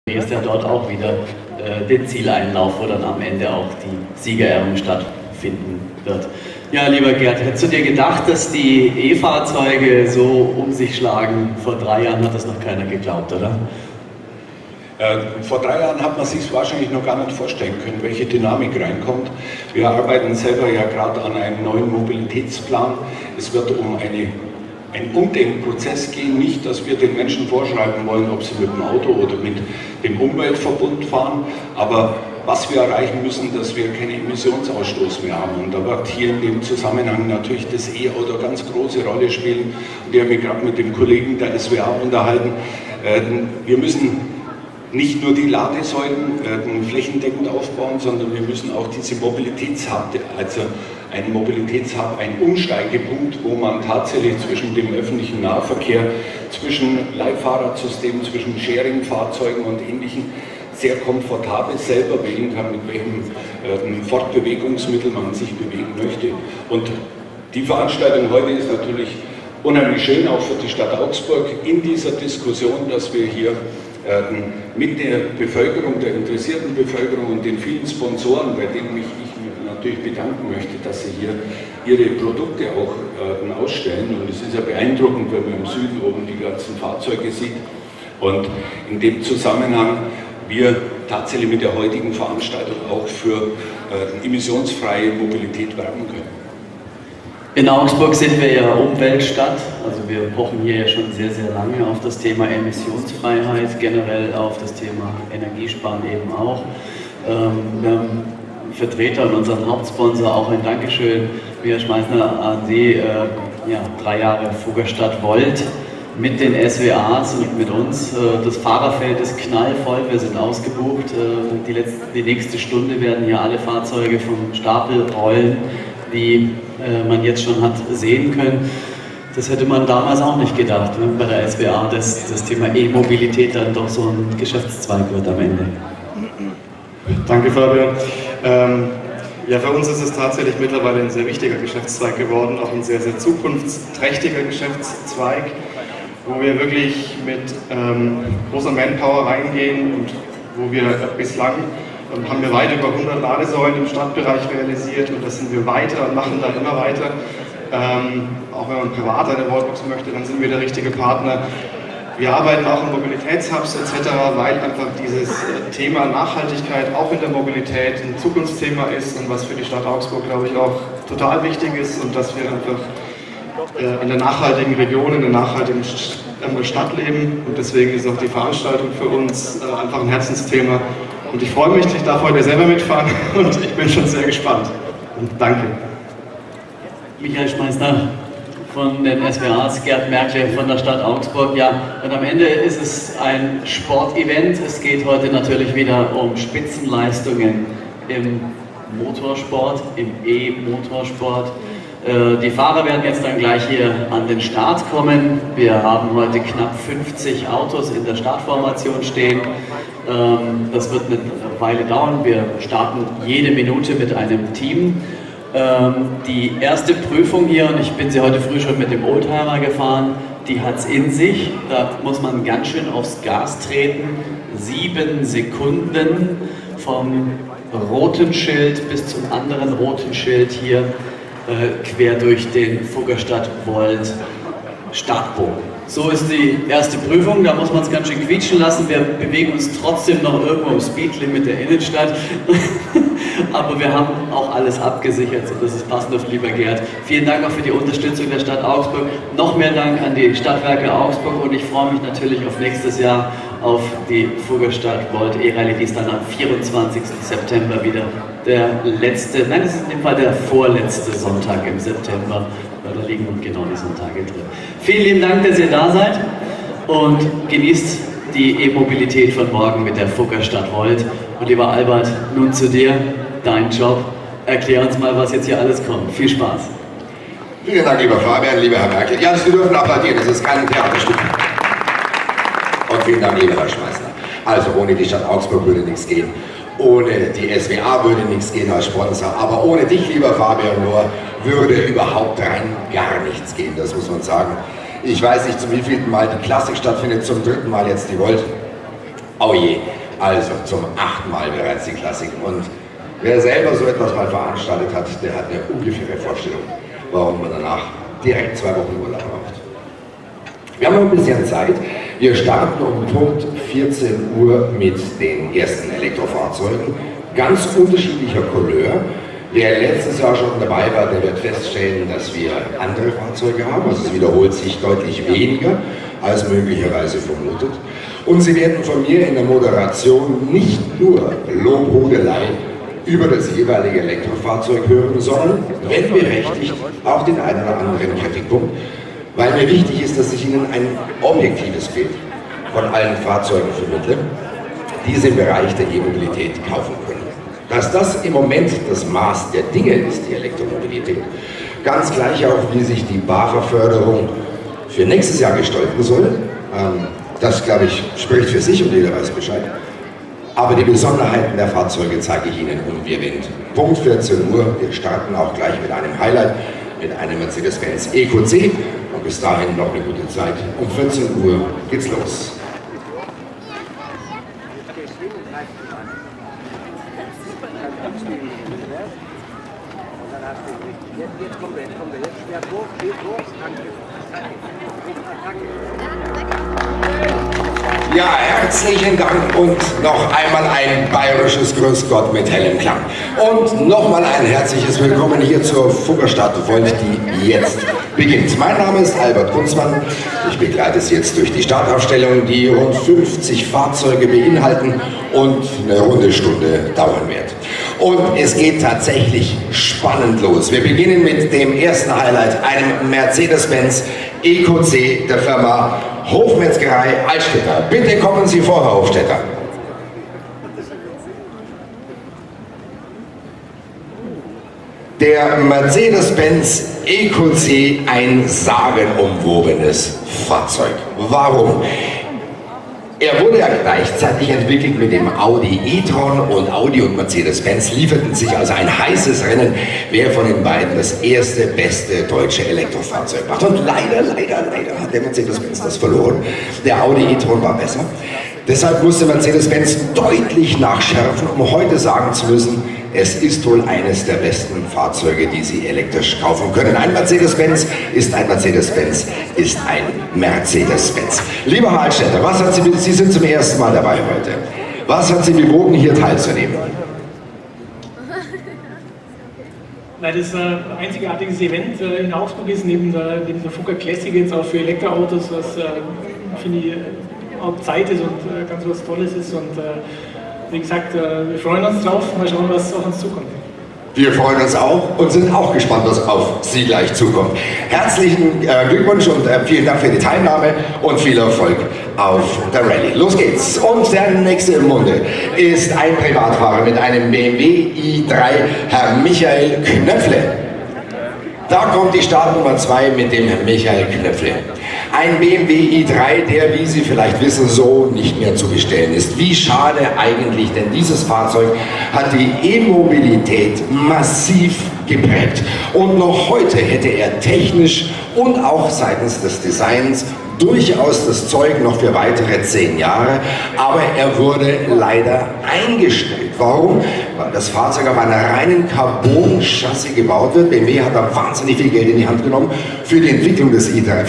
ist ja dort auch wieder den Zieleinlauf, wo dann am Ende auch die Siegerehrung stattfinden wird. Ja, lieber Gerd, hättest du dir gedacht, dass die E-Fahrzeuge so um sich schlagen? Vor 3 Jahren hat das noch keiner geglaubt, oder? Vor 3 Jahren hat man sich wahrscheinlich noch gar nicht vorstellen können, welche Dynamik reinkommt. Wir arbeiten selber ja gerade an einem neuen Mobilitätsplan. Es wird um einen Umdenkprozess gehen, nicht, dass wir den Menschen vorschreiben wollen, ob sie mit dem Auto oder mit dem Umweltverbund fahren, aber was wir erreichen müssen, dass wir keinen Emissionsausstoß mehr haben. Und da wird hier in dem Zusammenhang natürlich das E-Auto eine ganz große Rolle spielen. Und ich habe mich gerade mit dem Kollegen der SWA unterhalten. Wir müssen nicht nur die Ladesäulen flächendeckend aufbauen, sondern wir müssen auch diese Mobilitätshub, also ein Mobilitätshub, ein Umsteigepunkt, wo man tatsächlich zwischen dem öffentlichen Nahverkehr, zwischen Leihfahrradsystemen, zwischen Sharing-Fahrzeugen und Ähnlichem sehr komfortabel selber wählen kann, mit welchem Fortbewegungsmittel man sich bewegen möchte. Und die Veranstaltung heute ist natürlich unheimlich schön, auch für die Stadt Augsburg, in dieser Diskussion, dass wir hier mit der Bevölkerung, der interessierten Bevölkerung und den vielen Sponsoren, bei denen ich mich natürlich bedanken möchte, dass sie hier ihre Produkte auch ausstellen. Und es ist ja beeindruckend, wenn man im Süden oben die ganzen Fahrzeuge sieht. Und in dem Zusammenhang wir tatsächlich mit der heutigen Veranstaltung auch für emissionsfreie Mobilität werben können. In Augsburg sind wir ja Umweltstadt, also wir pochen hier ja schon sehr, sehr lange auf das Thema Emissionsfreiheit, generell auf das Thema Energiesparen eben auch. Wir haben Vertreter und unseren Hauptsponsor auch ein Dankeschön, Michael Schmeißner, an Sie, 3 Jahre Fuggerstadt Volt mit den SWAs und mit uns. Das Fahrerfeld ist knallvoll, wir sind ausgebucht. Die nächste Stunde werden hier alle Fahrzeuge vom Stapel rollen, die man jetzt schon hat sehen können. Das hätte man damals auch nicht gedacht, ne, bei der SWA, dass das Thema E-Mobilität dann doch so ein Geschäftszweig wird am Ende. Danke, Fabian. Ja, für uns ist es tatsächlich mittlerweile ein sehr wichtiger Geschäftszweig geworden, auch ein sehr, sehr zukunftsträchtiger Geschäftszweig, wo wir wirklich mit großer Manpower reingehen und wo wir bislang haben wir weit über 100 Ladesäulen im Stadtbereich realisiert und das sind wir weiter und machen dann immer weiter. Auch wenn man privat eine Wallbox möchte, dann sind wir der richtige Partner. Wir arbeiten auch in Mobilitätshubs etc., weil einfach dieses Thema Nachhaltigkeit auch in der Mobilität ein Zukunftsthema ist und was für die Stadt Augsburg, glaube ich, auch total wichtig ist und dass wir einfach in der nachhaltigen Region, in der nachhaltigen Stadt leben und deswegen ist auch die Veranstaltung für uns einfach ein Herzensthema. Und ich freue mich, ich darf heute selber mitfahren und ich bin schon sehr gespannt. Und danke. Michael Schmeißner von den SWAs, Gerd Merkle von der Stadt Augsburg. Ja, und am Ende ist es ein Sportevent. Es geht heute natürlich wieder um Spitzenleistungen im Motorsport, im E-Motorsport. Die Fahrer werden jetzt dann gleich hier an den Start kommen. Wir haben heute knapp 50 Autos in der Startformation stehen. Das wird eine Weile dauern. Wir starten jede Minute mit einem Team. Die erste Prüfung hier, und ich bin sie heute früh schon mit dem Oldtimer gefahren, die hat es in sich. Da muss man ganz schön aufs Gas treten. 7 Sekunden vom roten Schild bis zum anderen roten Schild hier quer durch den Fuggerstadt Volt Startbogen. So ist die erste Prüfung, da muss man es ganz schön quietschen lassen. Wir bewegen uns trotzdem noch irgendwo im Speedlimit der Innenstadt. Aber wir haben auch alles abgesichert und das ist passend, lieber Gerd. Vielen Dank auch für die Unterstützung der Stadt Augsburg. Noch mehr Dank an die Stadtwerke Augsburg und ich freue mich natürlich auf nächstes Jahr auf die Fuggerstadt Volt E-Rallye, die ist dann am 24. September wieder der letzte, nein, es ist in dem Fall der vorletzte Sonntag im September, weil da liegen genau die Sonntage drin. Vielen lieben Dank, dass ihr da seid und genießt die E-Mobilität von morgen mit der Fuggerstadt Volt. Und lieber Albert, nun zu dir, dein Job. Erklär uns mal, was jetzt hier alles kommt. Viel Spaß. Vielen Dank, lieber Fabian, lieber Herr Merkel. Ja, Sie dürfen applaudieren, das ist kein Theaterstück. Und vielen Dank, lieber Herr Schmeißner. Also ohne die Stadt Augsburg würde nichts gehen. Ohne die SWA würde nichts gehen als Sponsor. Aber ohne dich, lieber Fabian Lohr, würde überhaupt rein gar nichts gehen, das muss man sagen. Ich weiß nicht, zum wievielten Mal die Klassik stattfindet, zum 3. Mal jetzt die Volt. Oh je. Also zum 8. Mal bereits die Klassik. Und wer selber so etwas mal veranstaltet hat, der hat eine ungefähre Vorstellung, warum man danach direkt 2 Wochen Urlaub braucht. Wir haben noch ein bisschen Zeit. Wir starten um Punkt 14 Uhr mit den ersten Elektrofahrzeugen, ganz unterschiedlicher Couleur. Wer letztes Jahr schon dabei war, der wird feststellen, dass wir andere Fahrzeuge haben. Also es wiederholt sich deutlich weniger als möglicherweise vermutet. Und Sie werden von mir in der Moderation nicht nur Lobhudelei über das jeweilige Elektrofahrzeug hören, sondern, wenn berechtigt, auch den einen oder anderen Kritikpunkt, weil mir wichtig ist, dass ich Ihnen ein objektives Bild von allen Fahrzeugen vermittle, die Sie im Bereich der E-Mobilität kaufen können. Dass das im Moment das Maß der Dinge ist, die Elektromobilität, ganz gleich auch, wie sich die BAFA-Förderung für nächstes Jahr gestalten soll, das, glaube ich, spricht für sich und jeder weiß Bescheid. Aber die Besonderheiten der Fahrzeuge zeige ich Ihnen ungewind. Punkt 14 Uhr, wir starten auch gleich mit einem Highlight, mit einem Mercedes-Benz EQC. Und bis dahin noch eine gute Zeit. Um 14 Uhr geht's los. Ja, herzlichen Dank und noch einmal ein bayerisches Grüß Gott mit hellem Klang. Und nochmal ein herzliches Willkommen hier zur Fuggerstadt Volt, die jetzt beginnt. Mein Name ist Albert Kunzmann. Ich begleite Sie jetzt durch die Startaufstellung, die rund 50 Fahrzeuge beinhalten und eine runde Stunde dauern wird. Und es geht tatsächlich spannend los. Wir beginnen mit dem ersten Highlight, einem Mercedes-Benz EQC der Firma Hofmetzgerei Altstädter. Bitte kommen Sie vor, Herr Hofstädter. Der Mercedes-Benz EQC, ein sagenumwobenes Fahrzeug. Warum? Er wurde ja gleichzeitig entwickelt mit dem Audi e-tron und Audi und Mercedes-Benz lieferten sich also ein heißes Rennen, wer von den beiden das erste, beste deutsche Elektrofahrzeug macht. Und leider hat der Mercedes-Benz das verloren. Der Audi e-tron war besser. Deshalb musste Mercedes-Benz deutlich nachschärfen, um heute sagen zu müssen, es ist wohl eines der besten Fahrzeuge, die Sie elektrisch kaufen können. Ein Mercedes-Benz ist ein Mercedes-Benz, ist ein Mercedes-Benz. Lieber Herr Altstädter, was hat Sie sind zum ersten Mal dabei heute. Was hat Sie bewogen, hier teilzunehmen? Nein, das ist ein einzigartiges Event in Augsburg ist, neben der Fugger Classic jetzt auch für Elektroautos, was finde ich auch Zeit ist und ganz was Tolles ist. Und wie gesagt, wir freuen uns drauf, mal schauen, was auf uns zukommt. Wir freuen uns auch und sind auch gespannt, was auf Sie gleich zukommt. Herzlichen Glückwunsch und vielen Dank für die Teilnahme und viel Erfolg auf der Rallye. Los geht's! Und der nächste im Munde ist ein Privatfahrer mit einem BMW i3, Herr Michael Knöpfle. Da kommt die Startnummer 2 mit dem Herrn Michael Knöpfle. Ein BMW i3, der, wie Sie vielleicht wissen, so nicht mehr zu bestellen ist. Wie schade eigentlich, denn dieses Fahrzeug hat die E-Mobilität massiv geprägt. Und noch heute hätte er technisch und auch seitens des Designs durchaus das Zeug noch für weitere 10 Jahre, aber er wurde leider eingestellt. Warum? Weil das Fahrzeug auf einer reinen Carbon-Chassis gebaut wird. BMW hat da wahnsinnig viel Geld in die Hand genommen für die Entwicklung des i3.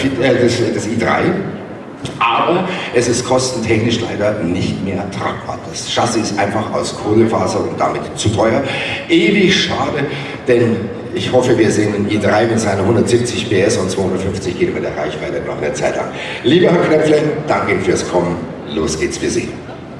Aber es ist kostentechnisch leider nicht mehr tragbar. Das Chassis ist einfach aus Kohlefaser und damit zu teuer. Ewig schade, denn ich hoffe, wir sehen einen i3 mit seiner 170 PS und 250 Kilometer Reichweite noch eine Zeit lang. Lieber Herr Knöpfle, danke Ihnen fürs Kommen. Los geht's für Sie.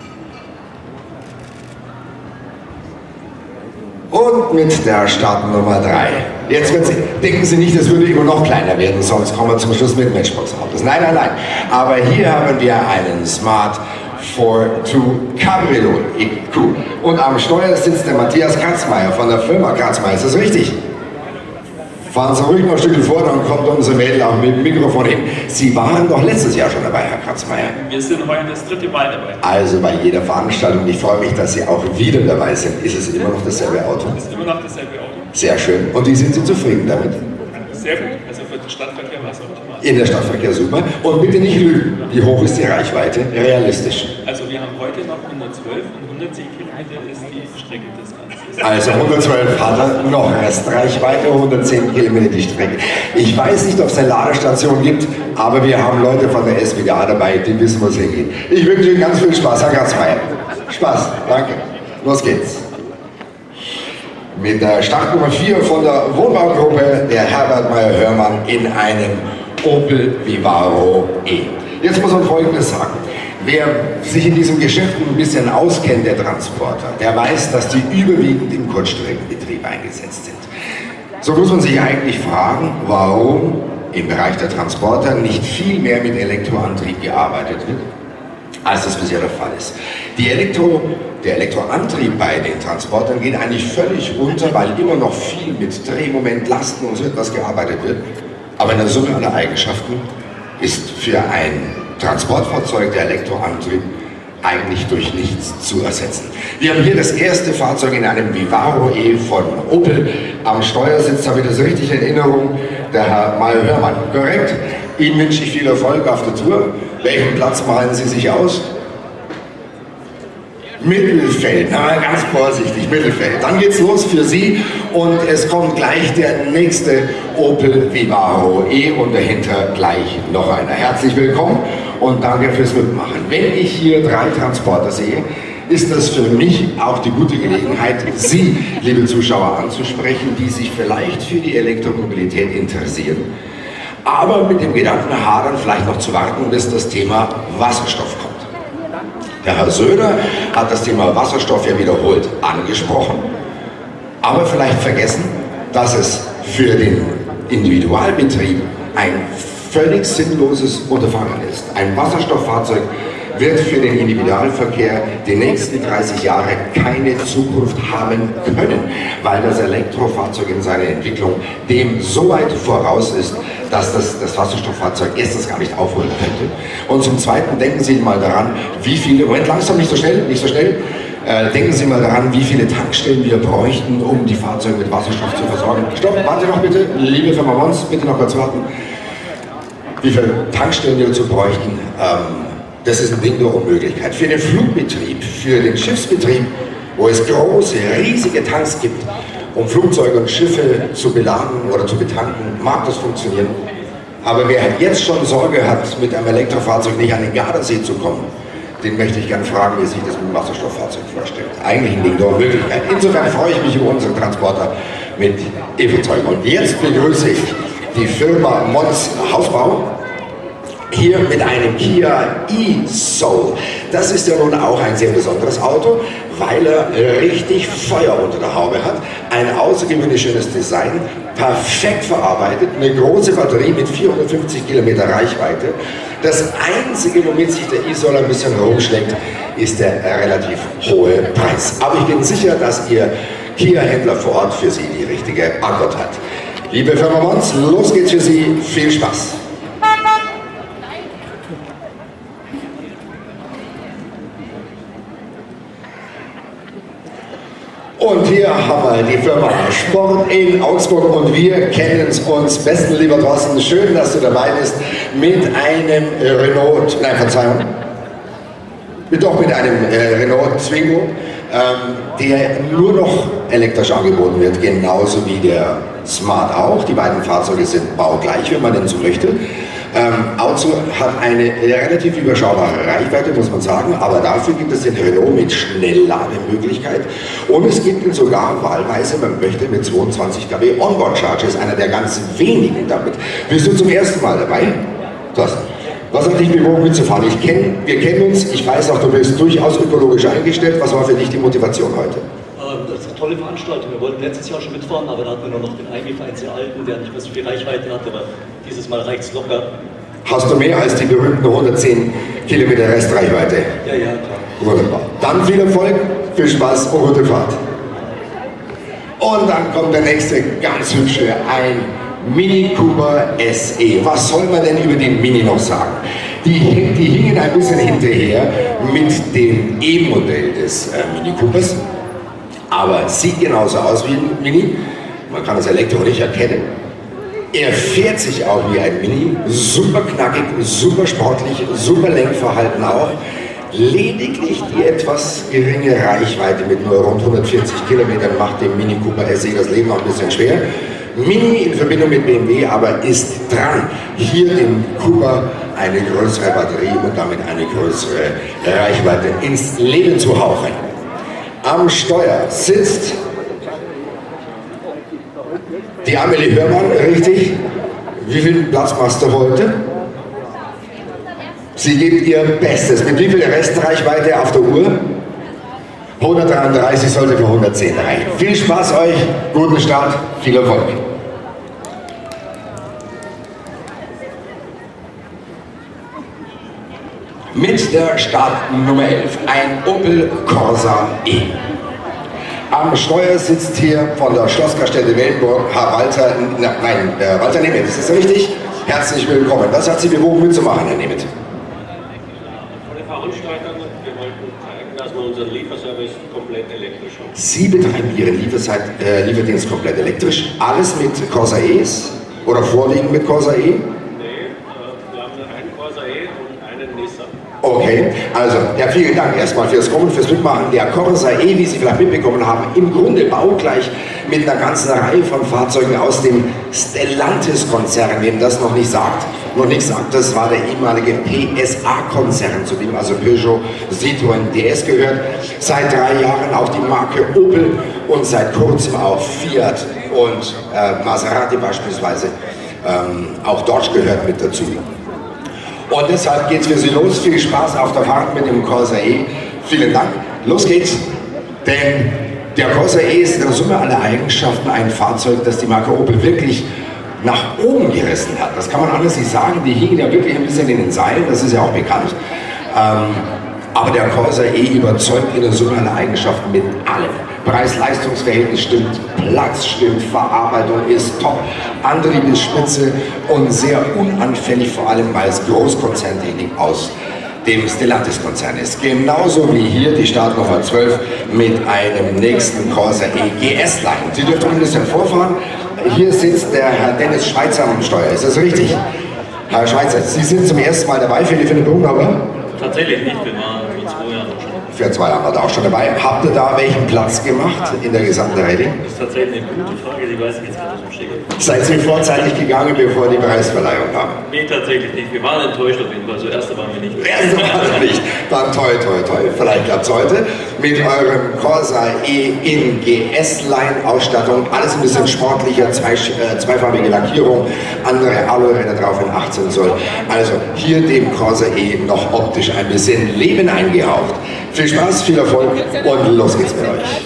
Und mit der Startnummer 3. Jetzt denken Sie nicht, das würde immer noch kleiner werden, sonst kommen wir zum Schluss mit Matchbox-Autos. Nein. Aber hier haben wir einen Smart 4.2 Cabrio EQ. Und am Steuer sitzt der Matthias Kratzmeier von der Firma Kratzmeier. Ist das richtig? Fahren Sie ruhig noch ein Stückchen vor, dann kommt unser Mädel auch mit dem Mikrofon hin. Sie waren doch letztes Jahr schon dabei, Herr Kratzmeier. Wir sind heute das 3. Mal dabei. Also bei jeder Veranstaltung, ich freue mich, dass Sie auch wieder dabei sind. Ist es immer noch dasselbe Auto? Es ist immer noch dasselbe Auto. Sehr schön. Und wie sind Sie zufrieden damit? Sehr gut. Also für den Stadtverkehr war es optimal. In der Stadtverkehr super. Und bitte nicht lügen. Wie hoch ist die Reichweite? Realistisch. Also wir haben heute noch 150 112 und 110 Kilometer ist die Streckendistanz. Also 112 hat er noch Restreichweite, 110 Kilometer die Strecke. Ich weiß nicht, ob es eine Ladestation gibt, aber wir haben Leute von der SWA dabei, die wissen, wo es hingeht. Ich wünsche Ihnen ganz viel Spaß, Herr Gatzmeier. Spaß, danke. Los geht's. Mit der Startnummer 4 von der Wohnbaugruppe, der Herbert Meyer-Hörmann in einem Opel Vivaro E. Jetzt muss man Folgendes sagen. Wer sich in diesem Geschäft ein bisschen auskennt, der Transporter, der weiß, dass die überwiegend im Kurzstreckenbetrieb eingesetzt sind. So muss man sich eigentlich fragen, warum im Bereich der Transporter nicht viel mehr mit Elektroantrieb gearbeitet wird, als das bisher der Fall ist. Der Elektroantrieb bei den Transportern geht eigentlich völlig unter, weil immer noch viel mit Drehmoment, Lasten und so etwas gearbeitet wird. Aber in der Summe aller Eigenschaften ist für ein Transportfahrzeug der Elektroantrieb eigentlich durch nichts zu ersetzen. Wir haben hier das erste Fahrzeug in einem Vivaro E von Opel. Am Steuersitz, habe ich das richtig in Erinnerung, der Herr Meyer-Hörmann. Korrekt? Ihnen wünsche ich viel Erfolg auf der Tour. Welchen Platz malen Sie sich aus? Mittelfeld, na, ganz vorsichtig, Mittelfeld. Dann geht's los für Sie und es kommt gleich der nächste Opel Vivaro E und dahinter gleich noch einer. Herzlich willkommen und danke fürs Mitmachen. Wenn ich hier 3 Transporter sehe, ist das für mich auch die gute Gelegenheit, Sie, liebe Zuschauer, anzusprechen, die sich vielleicht für die Elektromobilität interessieren, aber mit dem Gedanken hadern, vielleicht noch zu warten, bis das Thema Wasserstoff kommt. Der Herr Söder hat das Thema Wasserstoff ja wiederholt angesprochen, aber vielleicht vergessen, dass es für den Individualbetrieb ein völlig sinnloses Unterfangen ist. Ein Wasserstofffahrzeug wird für den Individualverkehr die nächsten 30 Jahre keine Zukunft haben können, weil das Elektrofahrzeug in seiner Entwicklung dem so weit voraus ist, dass das Wasserstofffahrzeug erstens gar nicht aufholen könnte. Und zum Zweiten denken Sie mal daran, wie viele, Moment, langsam, nicht so schnell, denken Sie mal daran, wie viele Tankstellen wir bräuchten, um die Fahrzeuge mit Wasserstoff zu versorgen. Stopp, warten Sie noch bitte, liebe Firma Mons, bitte noch kurz warten. Wie viele Tankstellen wir dazu bräuchten, das ist ein Ding der Unmöglichkeit. Für den Flugbetrieb, für den Schiffsbetrieb, wo es große, riesige Tanks gibt, um Flugzeuge und Schiffe zu beladen oder zu betanken, mag das funktionieren. Aber wer jetzt schon Sorge hat, mit einem Elektrofahrzeug nicht an den Gardasee zu kommen, den möchte ich gerne fragen, wie sich das mit dem Wasserstofffahrzeug vorstellt. Eigentlich ein Ding der Unmöglichkeit. Insofern freue ich mich über unseren Transporter mit E-Fahrzeugen. Und jetzt begrüße ich die Firma Mons Hausbau. Hier mit einem Kia e-Soul. Das ist ja nun auch ein sehr besonderes Auto, weil er richtig Feuer unter der Haube hat. Ein außergewöhnlich schönes Design, perfekt verarbeitet, eine große Batterie mit 450 Kilometer Reichweite. Das Einzige, womit sich der e-Soul ein bisschen rumschlägt, ist der relativ hohe Preis. Aber ich bin sicher, dass Ihr Kia-Händler vor Ort für Sie die richtige Antwort hat. Liebe Firma Mons, los geht's für Sie. Viel Spaß! Und hier haben wir die Firma Sport in Augsburg und wir kennen uns besten, lieber Thorsten, schön, dass du dabei bist, mit einem Renault, nein, Verzeihung, doch mit einem Renault Twingo, der nur noch elektrisch angeboten wird, genauso wie der Smart auch. Die beiden Fahrzeuge sind baugleich, wenn man denn so möchte. Auto hat eine relativ überschaubare Reichweite, muss man sagen, aber dafür gibt es den Renault mit Schnelllademöglichkeit und es gibt ihn sogar wahlweise, man möchte, mit 22 kW Onboard-Charge, ist einer der ganz wenigen damit. Bist du zum ersten Mal dabei? Thorsten, was hat dich bewogen mitzufahren? Wir kennen uns, ich weiß auch, du bist durchaus ökologisch eingestellt. Was war für dich die Motivation heute? Das ist eine tolle Veranstaltung. Wir wollten letztes Jahr schon mitfahren, aber da hatten wir nur noch den einen sehr alten, der nicht mehr so viel Reichweite hatte, aber dieses Mal reicht es locker. Hast du mehr als die berühmten 110 Kilometer Restreichweite? Ja, ja, klar. Wunderbar. Dann viel Erfolg, viel Spaß und gute Fahrt. Und dann kommt der nächste ganz hübsche, ein Mini Cooper SE. Was soll man denn über den Mini noch sagen? Die hingen ein bisschen hinterher mit dem E-Modell des Mini Coopers. Aber sieht genauso aus wie ein Mini. Man kann das Elektro nicht erkennen. Er fährt sich auch wie ein Mini. Super knackig, super sportlich, super Lenkverhalten auch. Lediglich die etwas geringe Reichweite mit nur rund 140 Kilometern macht dem Mini Cooper SE das Leben auch ein bisschen schwer. Mini in Verbindung mit BMW aber ist dran, hier dem Cooper eine größere Batterie und damit eine größere Reichweite ins Leben zu hauchen. Am Steuer sitzt die Amelie Hörmann, richtig? Wie viel Platz machst du heute? Sie gibt ihr Bestes. Mit wie viel Restreichweite auf der Uhr? 133 sollte für 110 reichen. Viel Spaß euch, guten Start, viel Erfolg. Mit der Startnummer 11, ein Opel Corsa E. Am Steuer sitzt hier von der Schlossgaststätte Wellenburg Herr Walter, Walter Nemeth, ist das richtig? Herzlich willkommen. Was hat Sie bewogen mitzumachen, Herr Nemeth? Von der Veranstaltung, wir wollten zeigen, dass wir unseren Lieferservice komplett elektrisch haben. Sie betreiben Ihren Lieferdienst komplett elektrisch? Alles mit Corsa E's oder vorliegend mit Corsa E? Nee, wir haben einen Corsa E und einen Nissan. Okay, also ja, vielen Dank erstmal fürs Kommen, fürs Mitmachen. Der Corsa E, wie Sie vielleicht mitbekommen haben, im Grunde baugleich mit einer ganzen Reihe von Fahrzeugen aus dem Stellantis-Konzern. Wem das noch nicht sagt, das war der ehemalige PSA-Konzern, zu dem also Peugeot, Citroën, DS gehört. Seit 3 Jahren auch die Marke Opel und seit kurzem auch Fiat und Maserati beispielsweise. Auch Dodge gehört mit dazu. Und deshalb geht es für Sie los. Viel Spaß auf der Fahrt mit dem Corsa E. Vielen Dank. Los geht's. Denn der Corsa E ist in der Summe aller Eigenschaften ein Fahrzeug, das die Marke Opel wirklich nach oben gerissen hat. Das kann man anders nicht sagen. Die hingen ja wirklich ein bisschen in den Seilen, das ist ja auch bekannt. Aber der Corsa E überzeugt in der Summe aller Eigenschaften mit allem. Preis-Leistungs-Verhältnis stimmt, Platz stimmt, Verarbeitung ist top, Antrieb ist spitze und sehr unanfällig, vor allem weil es Großkonzerntechnik aus dem Stellantis-Konzern ist. Genauso wie hier die Startnummer 12 mit einem nächsten Corsa E GS-Line. Sie dürfen ein bisschen vorfahren. Hier sitzt der Herr Dennis Schweizer am Steuer. Ist das richtig? Herr Schweizer, Sie sind zum ersten Mal dabei für die Berufshaber? Tatsächlich nicht, wir waren vor 2 Jahren schon. Für 2 Jahre war da auch schon dabei. Habt ihr da welchen Platz gemacht in der gesamten Rating? Das ist tatsächlich eine gute Frage, die weiß ich jetzt gar nicht im Stegreif. Seid ihr vorzeitig gegangen, bevor die Preisverleihung kam? Nee, tatsächlich nicht. Wir waren enttäuscht auf jeden Fall. So erste waren wir nicht. Erste waren wir nicht. Dann toi, toi, toi. Vielleicht klappt es heute mit eurem Corsa E in GS-Line-Ausstattung. Alles ein bisschen sportlicher, zweifarbige Lackierung, andere Aluräder drauf in 18 Zoll. Also hier dem Corsa E noch optisch ein bisschen Leben eingehaucht. Viel Spaß, viel Erfolg und los geht's mit euch.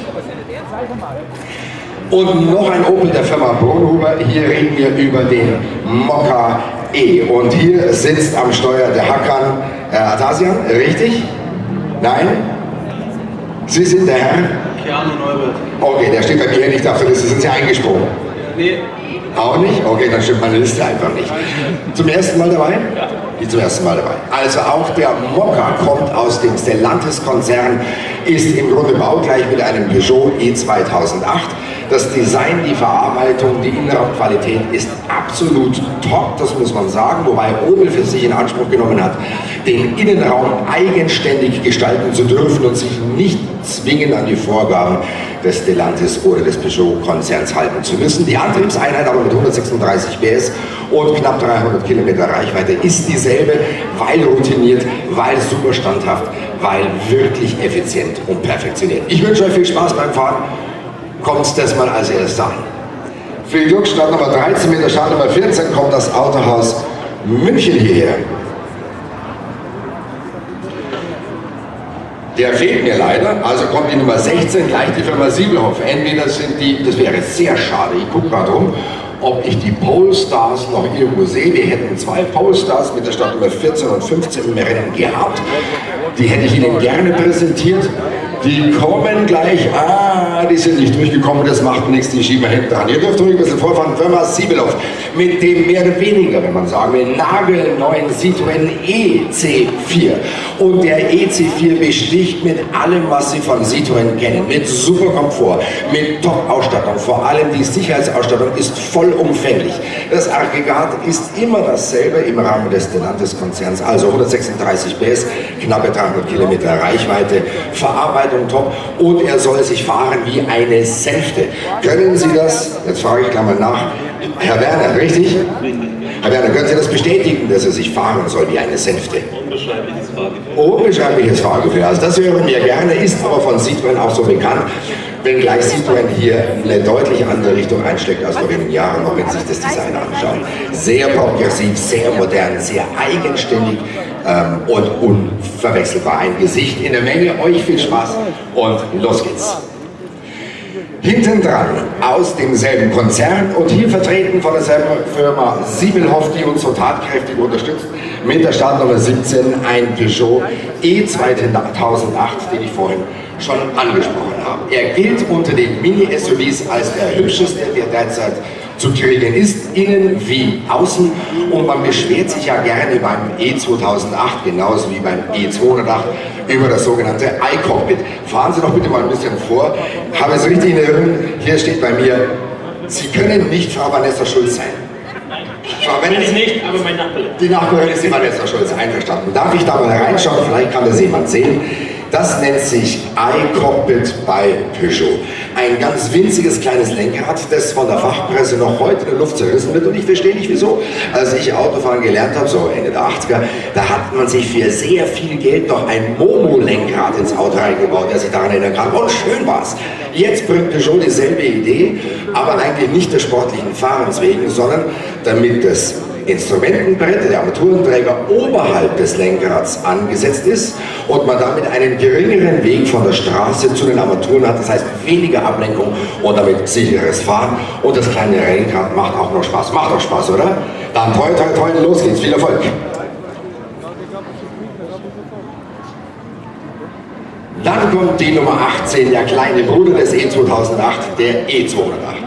Und noch ein Opel der Firma Brunhuber. Hier reden wir über den Mokka E. Und hier sitzt am Steuer der Hakan Atasian, richtig? Nein? Sie sind der Herr? Keanu Neubert. Okay, der steht bei mir nicht auf der Liste. Sind Sie eingesprungen? Nee. Auch nicht? Okay, dann stimmt meine Liste einfach nicht. Zum ersten Mal dabei? Ja. Die zum ersten Mal dabei. Also auch der Mokka kommt aus dem Stellantis-Konzern, ist im Grunde baugleich mit einem Peugeot E2008. Das Design, die Verarbeitung, die Innenraumqualität ist absolut top, das muss man sagen, wobei Opel für sich in Anspruch genommen hat, den Innenraum eigenständig gestalten zu dürfen und sich nicht zwingend an die Vorgaben des Stellantis oder des Peugeot-Konzerns halten zu müssen. Die Antriebseinheit aber mit 136 PS und knapp 300 Kilometer Reichweite ist dieselbe, weil routiniert, weil super standhaft, weil wirklich effizient und perfektioniert. Ich wünsche euch viel Spaß beim Fahren. Kommt das mal als erstes an. Viel Glück, Startnummer 13 mit der Startnummer 14 kommt das Autohaus München hierher. Der fehlt mir leider, also kommt die Nummer 16, gleich die Firma Siebelhoff. Entweder sind die, das wäre sehr schade, ich gucke gerade rum, ob ich die Polestars noch irgendwo sehe. Wir hätten 2 Polestars mit der Startnummer 14 und 15 im Rennen gehabt. Die hätte ich Ihnen gerne präsentiert. Die kommen gleich. Die sind nicht durchgekommen, das macht nichts, die schieben wir hinten dran. Ihr dürft ruhig ein bisschen vorfahren. Firma Siebeloff mit dem mehr oder weniger, wenn man sagen will, nagelneuen Citroën EC4. Und der EC4 besticht mit allem, was Sie von Citroën kennen. Mit super Komfort, mit Top-Ausstattung. Vor allem die Sicherheitsausstattung ist vollumfänglich. Das Aggregat ist immer dasselbe im Rahmen des Stellantis-Konzerns. Also 136 PS, knappe 300 Kilometer Reichweite, Verarbeitung top und er soll sich fahren wie eine Sänfte. Können Sie das, jetzt frage ich gleich mal nach, Herr Werner, richtig? Herr Werner, können Sie das bestätigen, dass er sich fahren soll wie eine Sänfte? Unbeschreibliches Fahrgefühl. Unbeschreibliches Fahrgefühl. Also das hören wir gerne, ist aber von Citroën auch so bekannt, wenngleich Citroën hier eine deutlich andere Richtung einschlägt als vor wenigen Jahren, noch wenn sich das Design anschaut. Sehr progressiv, sehr modern, sehr eigenständig und unverwechselbar. Ein Gesicht in der Menge. Euch viel Spaß und los geht's. Hinten dran aus demselben Konzern und hier vertreten von derselben Firma Siebeloff, die uns so tatkräftig unterstützt, mit der Startnummer 17 ein Peugeot E2008, den ich vorhin schon angesprochen habe. Er gilt unter den Mini-SUVs als der hübscheste, der derzeit zu kriegen ist, innen wie außen, und man beschwert sich ja gerne beim E2008, genauso wie beim E208, über das sogenannte iCockpit. Fahren Sie doch bitte mal ein bisschen vor. Habe es richtig in Erinnerung? Hier steht bei mir, Sie können nicht Frau Vanessa Schulz sein. Frau Vanessa, nicht, aber mein Nachbarin. Die Nachbarin ist die Vanessa Schulz, einverstanden. Darf ich da mal reinschauen? Vielleicht kann das jemand sehen. Das nennt sich iCockpit bei Peugeot. Ein ganz winziges kleines Lenkrad, das von der Fachpresse noch heute in der Luft zerrissen wird, und ich verstehe nicht wieso. Als ich Autofahren gelernt habe, so Ende der 80er, da hat man sich für sehr viel Geld noch ein Momo-Lenkrad ins Auto reingebaut, der sich daran erinnern kann. Und schön war's. Jetzt bringt Peugeot dieselbe Idee, aber eigentlich nicht des sportlichen Fahrens wegen, sondern damit das Instrumentenbrett, der Armaturenträger oberhalb des Lenkrads angesetzt ist und man damit einen geringeren Weg von der Straße zu den Armaturen hat, das heißt weniger Ablenkung und damit sicheres Fahren, und das kleine Lenkrad macht auch noch Spaß. Macht doch Spaß, oder? Dann toi toi toi, los geht's, viel Erfolg! Dann kommt die Nummer 18, der kleine Bruder des E2008, der E208.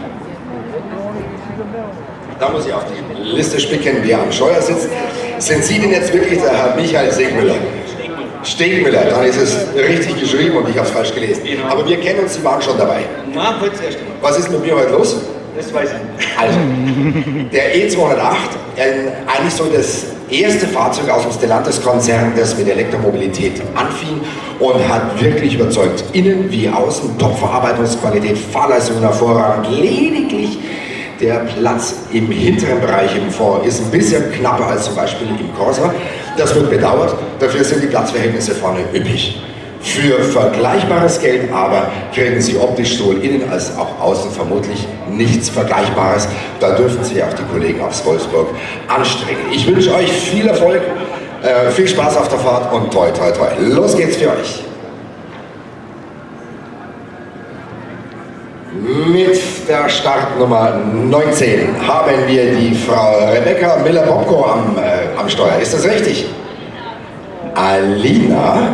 Da muss ich auf die Liste spicken, wer am Steuer sitzt. Sind Sie denn jetzt wirklich der Herr Michael Stegmüller? Stegmüller, dann ist es richtig geschrieben und ich habe es falsch gelesen. Genau. Aber wir kennen uns, Sie waren schon dabei. Na, heute das erste Mal. Was ist mit mir heute los? Das weiß ich nicht. Also, der E208, eigentlich so das erste Fahrzeug aus dem Stellantis-Konzern, das mit Elektromobilität anfing und hat wirklich überzeugt. Innen wie außen, Top-Verarbeitungsqualität, Fahrleistung hervorragend, lediglich der Platz im hinteren Bereich im Fond ist ein bisschen knapper als zum Beispiel im Corsa. Das wird bedauert, dafür sind die Platzverhältnisse vorne üppig. Für vergleichbares Geld aber kriegen Sie optisch sowohl innen als auch außen vermutlich nichts Vergleichbares. Da dürfen sich auch die Kollegen aus Wolfsburg anstrengen. Ich wünsche euch viel Erfolg, viel Spaß auf der Fahrt und toi toi toi. Los geht's für euch. Mit der Startnummer 19 haben wir die Frau Rebecca Miller-Bobko am Steuer. Ist das richtig? Alina?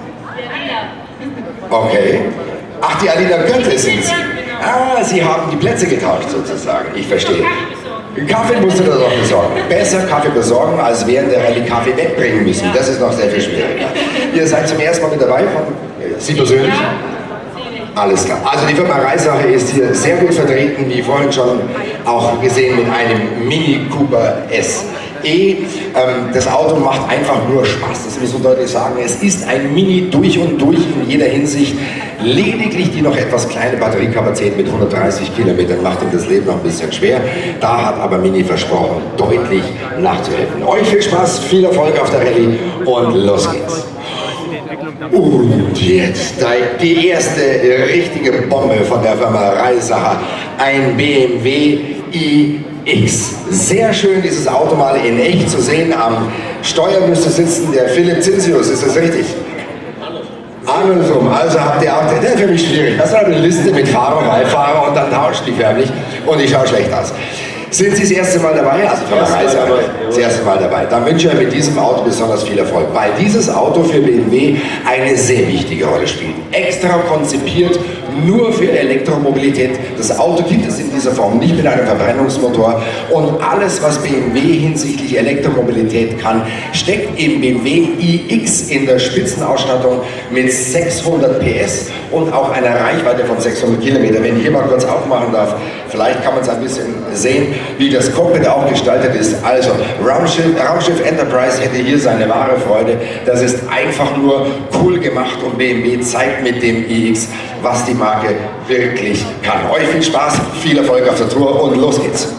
Okay. Ach, die Alina Götte sind Sie. Ah, Sie haben die Plätze getauscht sozusagen. Ich verstehe. Kaffee musst du da doch besorgen. Besser Kaffee besorgen, als während der Rallye Kaffee wegbringen müssen. Das ist noch sehr viel schwieriger. Ihr seid zum ersten Mal mit dabei, Sie persönlich? Alles klar. Also die Firma Reisache ist hier sehr gut vertreten, wie vorhin schon auch gesehen, mit einem Mini Cooper SE. Das Auto macht einfach nur Spaß, das muss man deutlich sagen. Es ist ein Mini durch und durch in jeder Hinsicht. Lediglich die noch etwas kleine Batteriekapazität mit 130 Kilometern macht ihm das Leben noch ein bisschen schwer. Da hat aber Mini versprochen, deutlich nachzuhelfen. Euch viel Spaß, viel Erfolg auf der Rallye und los geht's. Und jetzt die erste richtige Bombe von der Firma Reisacher, ein BMW iX. Sehr schön, dieses Auto mal in echt zu sehen. Am Steuer müsste sitzen der Philipp Zinsius, ist das richtig? Andersrum, also habt ihr auch, der ist für mich schwierig. Das ist eine Liste mit Fahrer und Beifahrer und dann tauscht die förmlich und ich schaue schlecht aus. Sind Sie das erste Mal dabei? Also von der Reise das erste Mal dabei. Dann wünsche ich euch mit diesem Auto besonders viel Erfolg, weil dieses Auto für BMW eine sehr wichtige Rolle spielt. Extra konzipiert nur für Elektromobilität. Das Auto gibt es in dieser Form nicht mit einem Verbrennungsmotor und alles, was BMW hinsichtlich Elektromobilität kann, steckt im BMW iX in der Spitzenausstattung mit 600 PS und auch einer Reichweite von 600 Kilometer. Wenn ich hier mal kurz aufmachen darf, vielleicht kann man es ein bisschen sehen, wie das Cockpit auch gestaltet ist. Also Raumschiff Enterprise hätte hier seine wahre Freude. Das ist einfach nur cool gemacht und BMW zeigt mit dem iX, was die Marke wirklich kann. Euch viel Spaß, viel Erfolg auf der Tour und los geht's.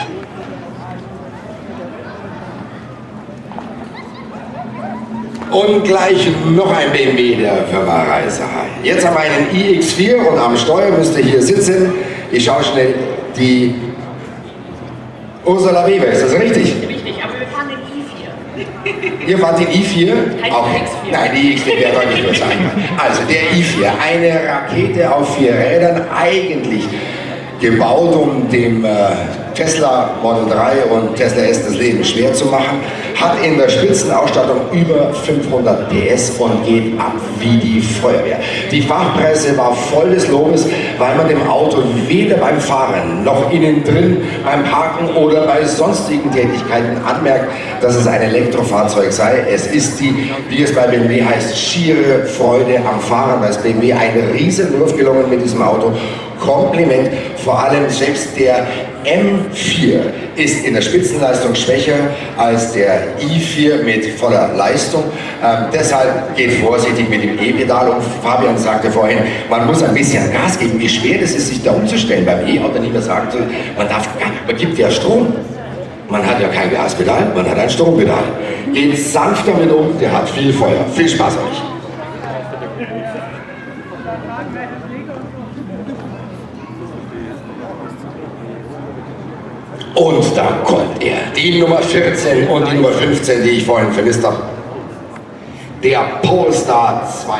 Und gleich noch ein BMW der Firma Reiserei. Jetzt haben wir einen iX4 und am Steuer müsste hier sitzen. Ich schaue schnell die Ursula Weber, ist das richtig? Richtig, aber wir fahren den i4. Ihr fahrt den i4? Okay. X4. Nein, die X4 wäre doch nicht mehr sein. Also der i4, eine Rakete auf 4 Rädern, eigentlich gebaut, um dem Tesla Model 3 und Tesla S das Leben schwer zu machen, hat in der Spitzenausstattung über 500 PS und geht ab wie die Feuerwehr. Die Fachpresse war voll des Lobes, weil man dem Auto weder beim Fahren noch innen drin beim Parken oder bei sonstigen Tätigkeiten anmerkt, dass es ein Elektrofahrzeug sei. Es ist die, wie es bei BMW heißt, schiere Freude am Fahren. Da ist BMW ein Riesenwurf gelungen mit diesem Auto. Kompliment, vor allem selbst der M4 ist in der Spitzenleistung schwächer als der i4 mit voller Leistung. Deshalb geht vorsichtig mit dem E-Pedal und Fabian sagte vorhin, man muss ein bisschen Gas geben. Wie schwer das ist, sich da umzustellen. Beim E-Auto nicht mehr sagt, man gibt ja Strom. Man hat ja kein Gaspedal, man hat ein Strompedal. Geht sanft damit um, der hat viel Feuer. Viel Spaß euch. Und da kommt er, die Nummer 14 und die Nummer 15, die ich vorhin vermisst habe. Der Polestar 2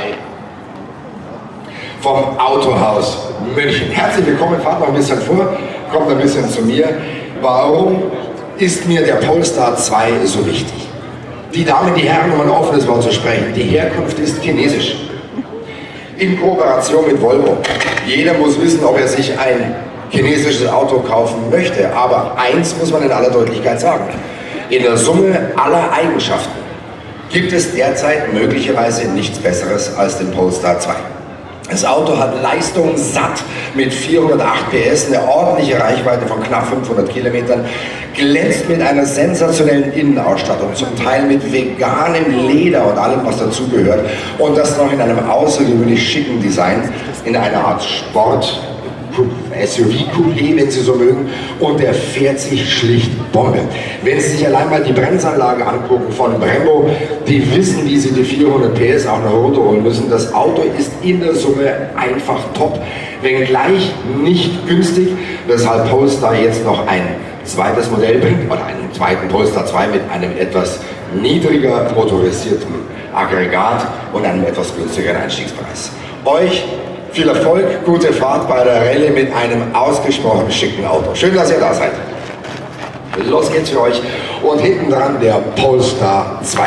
vom Autohaus München. Herzlich willkommen, fahrt noch ein bisschen vor, kommt ein bisschen zu mir. Warum ist mir der Polestar 2 so wichtig? Die Damen, die Herren, um ein offenes Wort zu sprechen, die Herkunft ist chinesisch. In Kooperation mit Volvo. Jeder muss wissen, ob er sich ein chinesisches Auto kaufen möchte, aber eins muss man in aller Deutlichkeit sagen. In der Summe aller Eigenschaften gibt es derzeit möglicherweise nichts Besseres als den Polestar 2. Das Auto hat Leistung satt mit 408 PS, eine ordentliche Reichweite von knapp 500 Kilometern, glänzt mit einer sensationellen Innenausstattung, zum Teil mit veganem Leder und allem, was dazugehört, und das noch in einem außergewöhnlich schicken Design, in einer Art Sport SUV-Coupé, wenn Sie so mögen, und der fährt sich schlicht Bombe. Wenn Sie sich allein mal die Bremsanlage angucken von Brembo, die wissen, wie sie die 400 PS auch noch runterholen müssen. Das Auto ist in der Summe einfach top, wenngleich nicht günstig, weshalb Polestar jetzt noch ein zweites Modell bringt, oder einen zweiten Polestar 2 mit einem etwas niedriger motorisierten Aggregat und einem etwas günstigeren Einstiegspreis. Euch viel Erfolg, gute Fahrt bei der Rallye mit einem ausgesprochen schicken Auto. Schön, dass ihr da seid. Los geht's für euch. Und hinten dran der Polestar 2.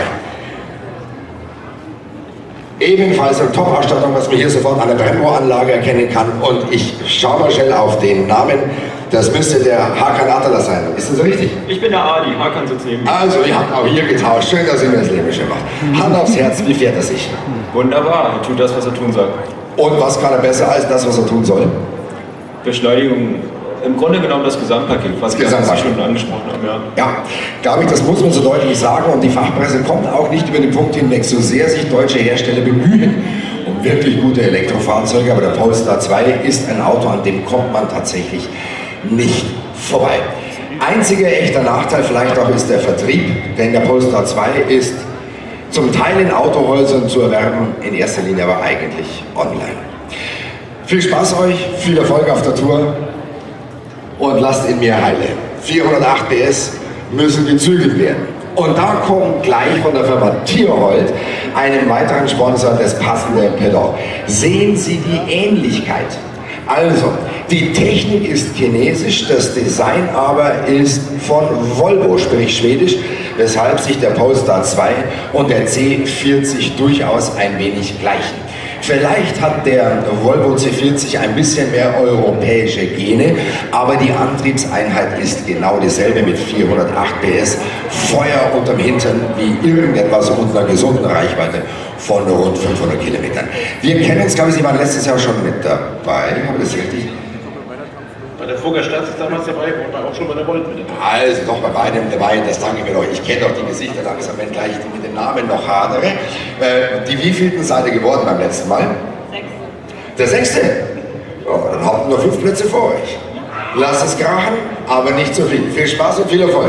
Ebenfalls eine Top-Ausstattung, was man hier sofort an der Brembo-Anlage erkennen kann. Und ich schaue mal schnell auf den Namen. Das müsste der Hakan Atala sein. Ist das richtig? Ich bin der Adi, Hakan sitzt neben mir. Also, ihr habt auch hier getauscht. Schön, dass ihr mir das Leben schön macht. Hand aufs Herz, wie fährt er sich? Wunderbar, er tut das, was er tun soll. Und was kann er besser als das, was er tun soll? Beschleunigung, im Grunde genommen das Gesamtpaket, was wir schon angesprochen haben. Ja, glaube ich, das muss man so deutlich sagen, und die Fachpresse kommt auch nicht über den Punkt hinweg, so sehr sich deutsche Hersteller bemühen um wirklich gute Elektrofahrzeuge, aber der Polestar 2 ist ein Auto, an dem kommt man tatsächlich nicht vorbei. Einziger echter Nachteil vielleicht auch ist der Vertrieb, denn der Polestar 2 ist zum Teil in Autohäusern zu erwerben, in erster Linie aber eigentlich online. Viel Spaß euch, viel Erfolg auf der Tour und lasst in mir heile. 408 PS müssen gezügelt werden. Und da kommt gleich von der Firma Tierhold, einem weiteren Sponsor, das passende Pedal. Sehen Sie die Ähnlichkeit Also, die Technik ist chinesisch, das Design aber ist von Volvo, sprich schwedisch, weshalb sich der Polestar 2 und der C40 durchaus ein wenig gleichen. Vielleicht hat der Volvo C40 ein bisschen mehr europäische Gene, aber die Antriebseinheit ist genau dieselbe mit 408 PS, Feuer unterm Hintern wie irgendetwas unter einer gesunden Reichweite von rund 500 Kilometern. Wir kennen uns, glaube ich, Sie waren letztes Jahr schon mit dabei, habe ich das richtig? Bei der Fugger Stadt ist damals dabei, war auch schon bei der Volt mit dabei. Also doch bei beidem dabei, das danke mir doch. Ich kenne doch die Gesichter langsam, wenn gleich ich mit dem Namen noch hadere. Die wievielten seid ihr geworden beim letzten Mal? 6. Der 6.? Oh, dann habt ihr nur 5 Plätze vor euch. Lasst es krachen, aber nicht zu viel. Viel Spaß und viel Erfolg.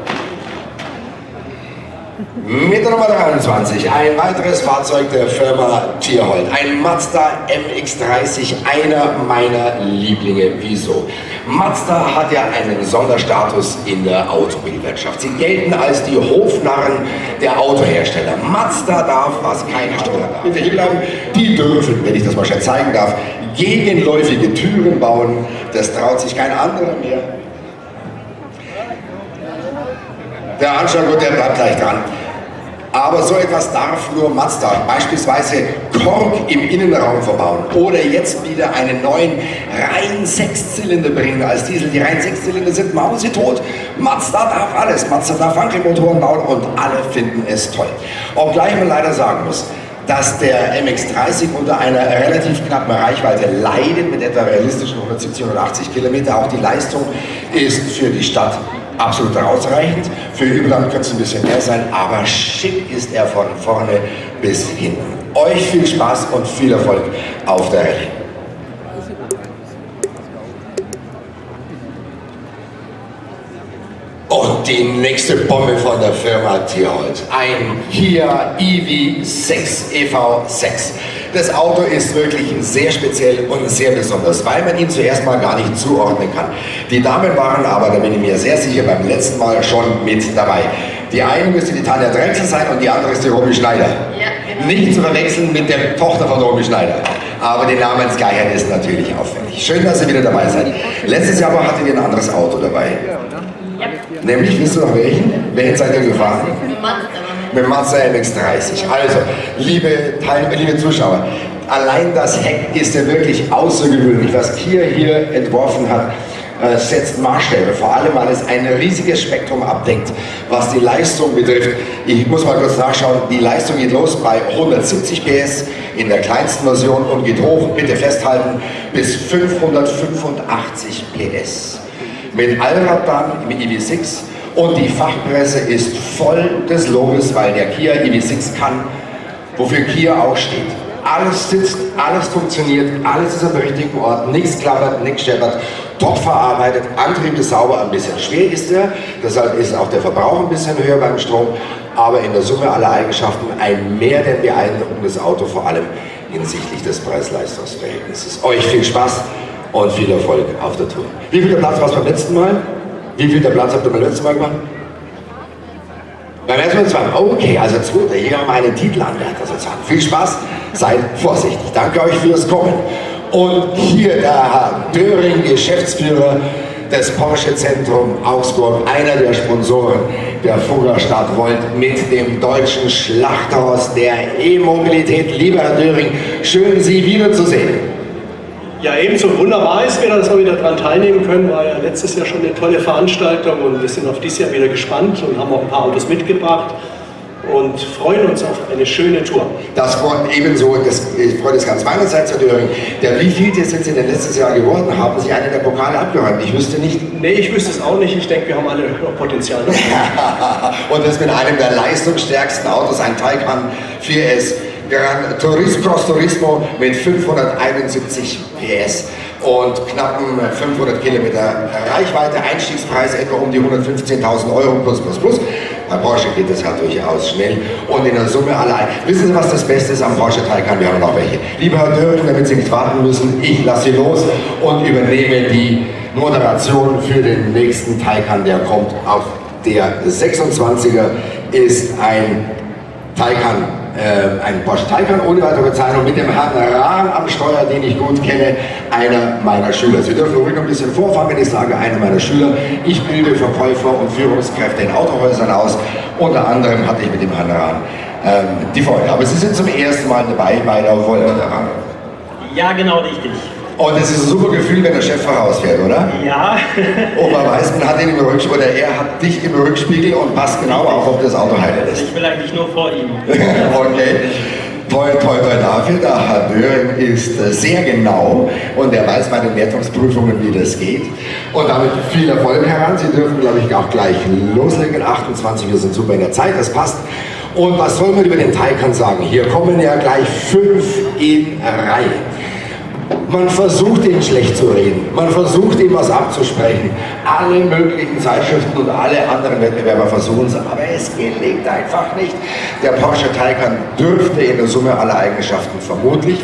Mit der Nummer 23, ein weiteres Fahrzeug der Firma Tierhold, ein Mazda MX-30, einer meiner Lieblinge. Wieso? Mazda hat ja einen Sonderstatus in der Automobilwirtschaft. Sie gelten als die Hofnarren der Autohersteller. Mazda darf, was kein anderer darf. Bitte hier bleiben. Die dürfen, wenn ich das mal schnell zeigen darf, gegenläufige Türen bauen. Das traut sich kein anderer mehr. Der Anschlag, der bleibt gleich dran. Aber so etwas darf nur Mazda, beispielsweise Korg im Innenraum verbauen oder jetzt wieder einen neuen rein 6-Zylinder bringen als Diesel. Die rein 6-Zylinder sind mausetot. Mazda darf alles. Mazda darf Wankelmotoren bauen und alle finden es toll. Obgleich man leider sagen muss, dass der MX-30 unter einer relativ knappen Reichweite leidet mit etwa realistischen 170, 180 Kilometer. Auch die Leistung ist für die Stadt absolut ausreichend. Für Überland könnte es ein bisschen mehr sein, aber schick ist er von vorne bis hinten. Euch viel Spaß und viel Erfolg auf der Rallye. Und die nächste Bombe von der Firma Tierhold. Ein Kia EV6 EV6. Das Auto ist wirklich sehr speziell und sehr besonders, weil man ihn zuerst mal gar nicht zuordnen kann. Die Damen waren aber, da bin ich mir sehr sicher, beim letzten Mal schon mit dabei. Die eine müsste die Tanja Drechsel sein und die andere ist die Romy Schneider. Ja, genau. Nicht zu verwechseln mit der Tochter von Romy Schneider. Aber die Namensgleichheit ist natürlich auffällig. Schön, dass ihr wieder dabei seid. Letztes Jahr hattet ihr ein anderes Auto dabei. Ja. Nämlich, wisst ihr noch welchen? Welchen seid ihr gefahren? Mit Mazda MX-30. Also, liebe Teilnehmer, liebe Zuschauer, allein das Heck ist ja wirklich außergewöhnlich. Was Kia hier entworfen hat, setzt Maßstäbe, vor allem weil es ein riesiges Spektrum abdeckt, was die Leistung betrifft. Ich muss mal kurz nachschauen, die Leistung geht los bei 170 PS in der kleinsten Version und geht hoch, bitte festhalten, bis 585 PS. Mit Allradbahn im EV6 und die Fachpresse ist voll des Lobes, weil der Kia EV6 kann, wofür Kia auch steht. Alles sitzt, alles funktioniert, alles ist am richtigen Ort, nichts klappert, nichts scheppert, top verarbeitet, Antrieb ist sauber, ein bisschen schwer ist er, deshalb ist auch der Verbrauch ein bisschen höher beim Strom, aber in der Summe aller Eigenschaften ein mehr denn beeindruckendes Auto, vor allem hinsichtlich des Preis-Leistungs-Verhältnisses. Euch viel Spaß und viel Erfolg auf der Tour. Wie viel der Platz war es beim letzten Mal? Wie viel der Platz habt ihr beim letzten Mal gemacht? Beim ersten Mal 2. Okay, also 2. Hier haben wir einen Titelanwärter sozusagen. Viel Spaß, seid vorsichtig. Danke euch fürs Kommen. Und hier der Herr Döring, Geschäftsführer des Porsche Zentrum Augsburg, einer der Sponsoren der Fugger Stadt Volt mit dem deutschen Schlachthaus der E-Mobilität. Lieber Herr Döring, schön Sie wiederzusehen. Ja, ebenso wunderbar ist mir, dass wir wieder daran teilnehmen können. War ja letztes Jahr schon eine tolle Veranstaltung und wir sind auf dieses Jahr wieder gespannt und haben auch ein paar Autos mitgebracht und freuen uns auf eine schöne Tour. Das freut ebenso, ich freue das ganz meinerseits, Herr Döring. Der wievielte sind Sie denn letztes Jahr geworden? Haben Sie einen der Pokale abgeräumt? Ich wüsste nicht. Nee, ich wüsste es auch nicht. Ich denke, wir haben alle noch Potenzial. Und das mit einem der leistungsstärksten Autos, ein Taycan 4S. Gran Turismo mit 571 PS und knappen 500 Kilometer Reichweite, Einstiegspreis etwa um die 115.000 Euro plus. Bei Porsche geht das halt durchaus schnell und in der Summe allein. Wissen Sie, was das Beste ist am Porsche Taycan? Wir haben noch welche. Lieber Herr Döring, damit Sie nicht warten müssen, ich lasse Sie los und übernehme die Moderation für den nächsten Taycan, der kommt. Auf der 26er ist ein Taycan ein Porsche Taycan ohne weitere Bezeichnung mit dem Herrn Rahn am Steuer, den ich gut kenne, einer meiner Schüler. Sie dürfen ruhig noch ein bisschen vorfahren, wenn ich sage, einer meiner Schüler. Ich bilde Verkäufer und Führungskräfte in Autohäusern aus. Unter anderem hatte ich mit dem Herrn Rahn die Freude. Aber Sie sind zum ersten Mal dabei bei der Volta. Ja, genau richtig. Und es ist ein super Gefühl, wenn der Chef vorausfährt, oder? Ja. Oma Weißmann hat ihn im Rückspiegel, oder er hat dich im Rückspiegel und passt genau auf, ob das Auto heile ist. Ich will eigentlich nur vor ihm. Okay. Toi, toi, toi dafür. Der Herr Döring ist sehr genau und er weiß bei den Wertungsprüfungen, wie das geht. Und damit viel Erfolg heran. Sie dürfen, glaube ich, auch gleich loslegen. 28, wir sind super in der Zeit, das passt. Und was soll man über den Taycan sagen? Hier kommen ja gleich 5 in Reihe. Man versucht, ihn schlecht zu reden, man versucht, ihm was abzusprechen. Alle möglichen Zeitschriften und alle anderen Wettbewerber versuchen es, aber es gelingt einfach nicht. Der Porsche Taycan dürfte in der Summe aller Eigenschaften vermutlich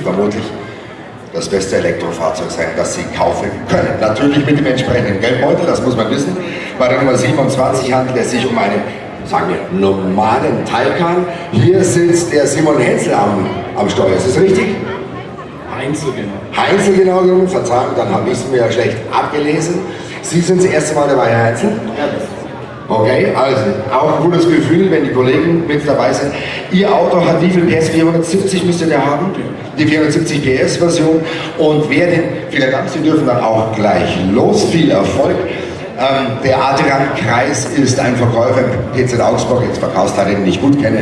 das beste Elektrofahrzeug sein, das Sie kaufen können. Natürlich mit dem entsprechenden Geldbeutel, das muss man wissen. Bei der Nummer 27 handelt es sich um einen, sagen wir, normalen Taycan. Hier sitzt der Simon Hänzel am Steuer, ist das richtig? Heinzel, genau. Heinzel, genau, Verzeihung, dann habe ich es mir ja schlecht abgelesen. Sie sind das erste Mal dabei, Herr Heinzel? Ja. Okay, also auch ein gutes Gefühl, wenn die Kollegen mit dabei sind. Ihr Auto hat wie viel PS? 470 müsstet ihr haben? Die 470 PS Version. Und wer den, vielen Dank, Sie dürfen dann auch gleich los. Viel Erfolg. Der Adrian-Kreis ist ein Verkäufer im PZ Augsburg, jetzt Verkaufsteile, den ich gut kenne.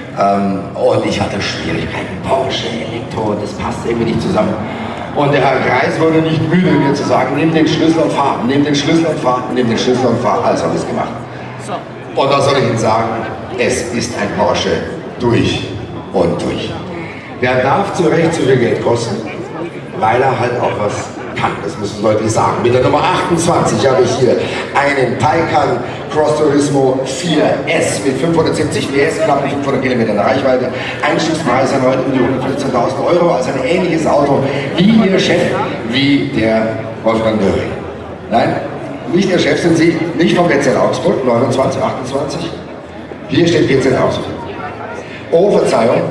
Und ich hatte Schwierigkeiten, Porsche, Elektro, das passt irgendwie nicht zusammen. Und der Herr Kreis wurde nicht müde, mir zu sagen, nimm den Schlüssel und fahr, nimm den Schlüssel und fahr, nimm den Schlüssel und fahr. Also habe ich es gemacht. Und was soll ich Ihnen sagen? Es ist ein Porsche durch und durch. Der darf zu Recht so viel Geld kosten, weil er halt auch was kann, das muss man deutlich sagen. Mit der Nummer 28 habe ich hier einen Taycan Cross Turismo 4S mit 570 PS, knapp 500 Kilometern Reichweite. Einstiegspreis an heute um die 115.000 €, also ein ähnliches Auto wie Ihr Chef, wie der Wolfgang Döring. Nein, nicht der Chef sind Sie, nicht vom PZ Augsburg, 29, 28. Hier steht PZ Augsburg. Oh, Verzeihung.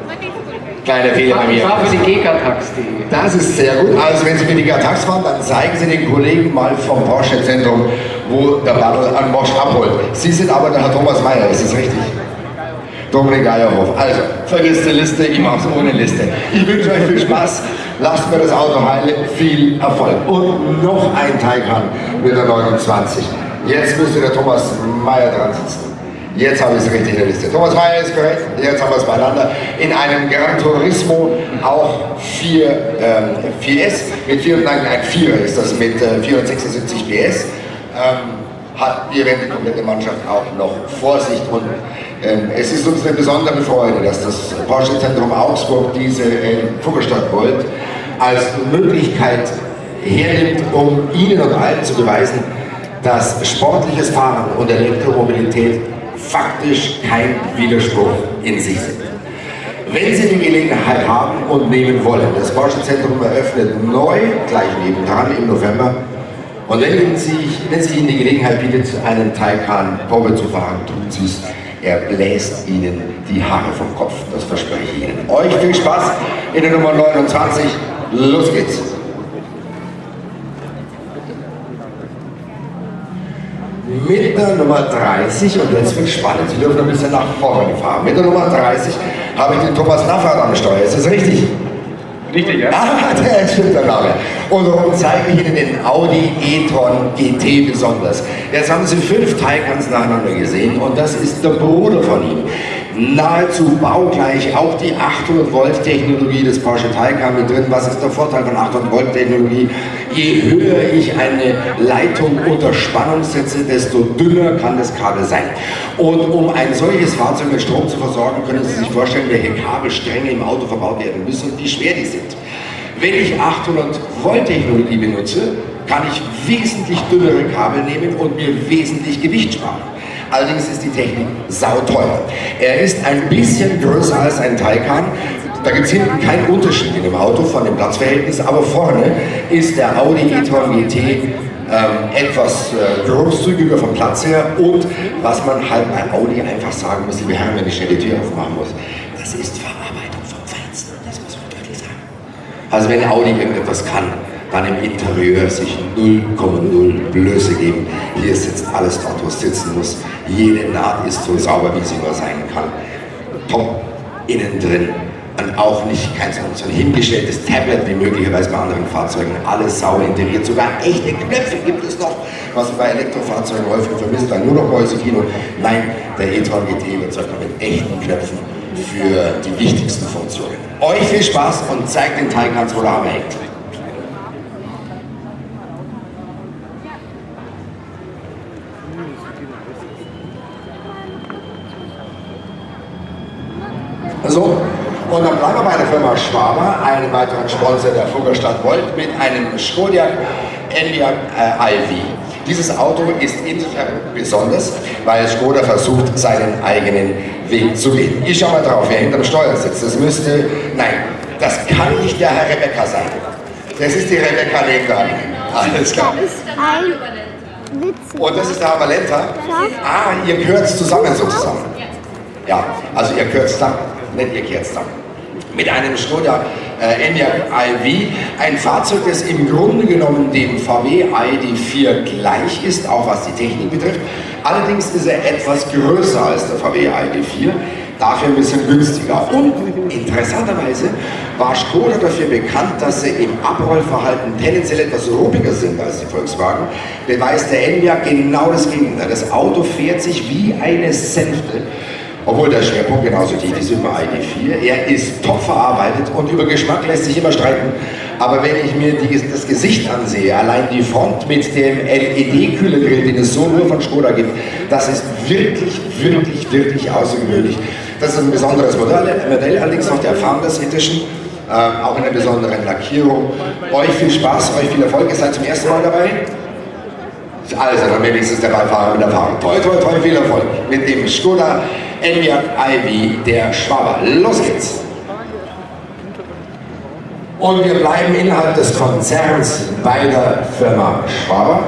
Kleiner Fehler bei mir. Ich fahre für die GK-Tax.de. Das ist sehr gut. Also wenn Sie für die GK-Tax fahren, dann zeigen Sie den Kollegen mal vom Porsche-Zentrum, wo der Battle an Bosch abholt. Sie sind aber der Herr Thomas Mayer, ist das richtig? Dominik Geierhof. Also, vergesst die Liste, ich mache es ohne Liste. Ich wünsche euch viel Spaß, lasst mir das Auto heilen, viel Erfolg. Und noch ein Taycan mit der 29. Jetzt müsste der Thomas Mayer dran sitzen. Jetzt habe ich es richtig in der Liste. Thomas Mayer ist korrekt, jetzt haben wir es beieinander. In einem Gran Turismo auch 4S mit 4, nein, ein 4er ist das mit 476 PS. Hat die komplette Mannschaft auch noch vor sich. Und es ist uns eine besondere Freude, dass das Porsche-Zentrum Augsburg diese Fuggerstadt Gold als Möglichkeit hernimmt, um Ihnen und allen zu beweisen, dass sportliches Fahren und Elektromobilität faktisch kein Widerspruch in sich sind. Wenn Sie die Gelegenheit haben und nehmen wollen, das Porsche-Zentrum eröffnet neu, gleich nebendran im November. Und wenn Sie Ihnen die Gelegenheit bietet, einen Taycan Probe zu fahren, tun Sie es. Er bläst Ihnen die Haare vom Kopf, das verspreche ich Ihnen. Euch viel Spaß in der Nummer 29. Los geht's! Mit der Nummer 30, und jetzt wird spannend, Sie dürfen ein bisschen nach vorne fahren. Mit der Nummer 30 habe ich den Thomas Naffert am Steuer, ist das richtig? Richtig, ja. Ah, der stimmt der Name. Und darum zeige ich Ihnen den Audi e-tron GT besonders. Jetzt haben Sie 5 Taycans nacheinander gesehen und das ist der Bruder von ihm. Nahezu baugleich, auch die 800 Volt Technologie des Porsche Taycan mit drin. Was ist der Vorteil von 800 Volt Technologie? Je höher ich eine Leitung unter Spannung setze, desto dünner kann das Kabel sein. Und um ein solches Fahrzeug mit Strom zu versorgen, können Sie sich vorstellen, welche Kabelstränge im Auto verbaut werden müssen und wie schwer die sind. Wenn ich 800 Volt Technologie benutze, kann ich wesentlich dünnere Kabel nehmen und mir wesentlich Gewicht sparen. Allerdings ist die Technik sauteuer. Er ist ein bisschen größer als ein Taycan. Da gibt es hinten keinen Unterschied in dem Auto von dem Platzverhältnis, aber vorne ist der Audi e-tron GT etwas großzügiger vom Platz her und was man halt bei Audi einfach sagen muss, liebe Herren, wenn ich schnell die Tür aufmachen muss, das ist Verarbeitung vom Feinsten, das muss man wirklich sagen. Also wenn Audi irgendetwas kann, dann im Interieur sich 0,0 Blöße geben. Hier sitzt alles dort, wo es sitzen muss. Jede Naht ist so sauber, wie sie nur sein kann. Top innen drin. Und auch nicht kein so ein hingestelltes Tablet wie möglicherweise bei anderen Fahrzeugen. Alles sauber integriert. Sogar echte Knöpfe gibt es noch, was man bei Elektrofahrzeugen häufig vermisst. Dann nur noch Mäusekino. Nein, der e-tron GT überzeugt noch mit echten Knöpfen für die wichtigsten Funktionen. Euch viel Spaß und zeigt den Taycan, wo der Hammer hängt. So, und dann bleiben wir bei der Firma Schwaber, einem weiteren Sponsor der Fuggerstadt Volt, mit einem Skoda Enyaq iV. Dieses Auto ist insofern besonders, weil Skoda versucht, seinen eigenen Weg zu gehen. Ich schau mal drauf, wer hinterm Steuer sitzt. Das müsste, nein, das kann nicht der Herr Rebecca sein. Das ist die Rebecca Lehmann. Alles klar. Und das ist der Herr Valenta. Ah, ihr gehört zusammen sozusagen. Ja, also ihr gehört zusammen. Nicht ihr kehrt zusammen. Mit einem Skoda Enyaq iV, ein Fahrzeug, das im Grunde genommen dem VW ID.4 gleich ist, auch was die Technik betrifft. Allerdings ist er etwas größer als der VW ID.4, dafür ein bisschen günstiger. Und interessanterweise war Skoda dafür bekannt, dass sie im Abrollverhalten tendenziell etwas ruppiger sind als die Volkswagen. Beweist der Enyaq genau das Gegenteil. Das Auto fährt sich wie eine Sänfte. Obwohl der Schwerpunkt genauso tief ist wie beim ID.4. Er ist top verarbeitet und über Geschmack lässt sich immer streiten. Aber wenn ich mir das Gesicht ansehe, allein die Front mit dem LED-Kühlegrill, den es so nur von Skoda gibt, das ist wirklich, wirklich, wirklich außergewöhnlich. Das ist ein besonderes Modell, allerdings noch der Founders Edition, auch in einer besonderen Lackierung. Euch viel Spaß, euch viel Erfolg. Ihr seid zum ersten Mal dabei. Also, dann wenigstens der Beifahrer mit der Fahrer. Toi, toi, toi, viel Erfolg mit dem Skoda Enyaq iV, der Schwaber. Los geht's! Und wir bleiben innerhalb des Konzerns bei der Firma Schwaber.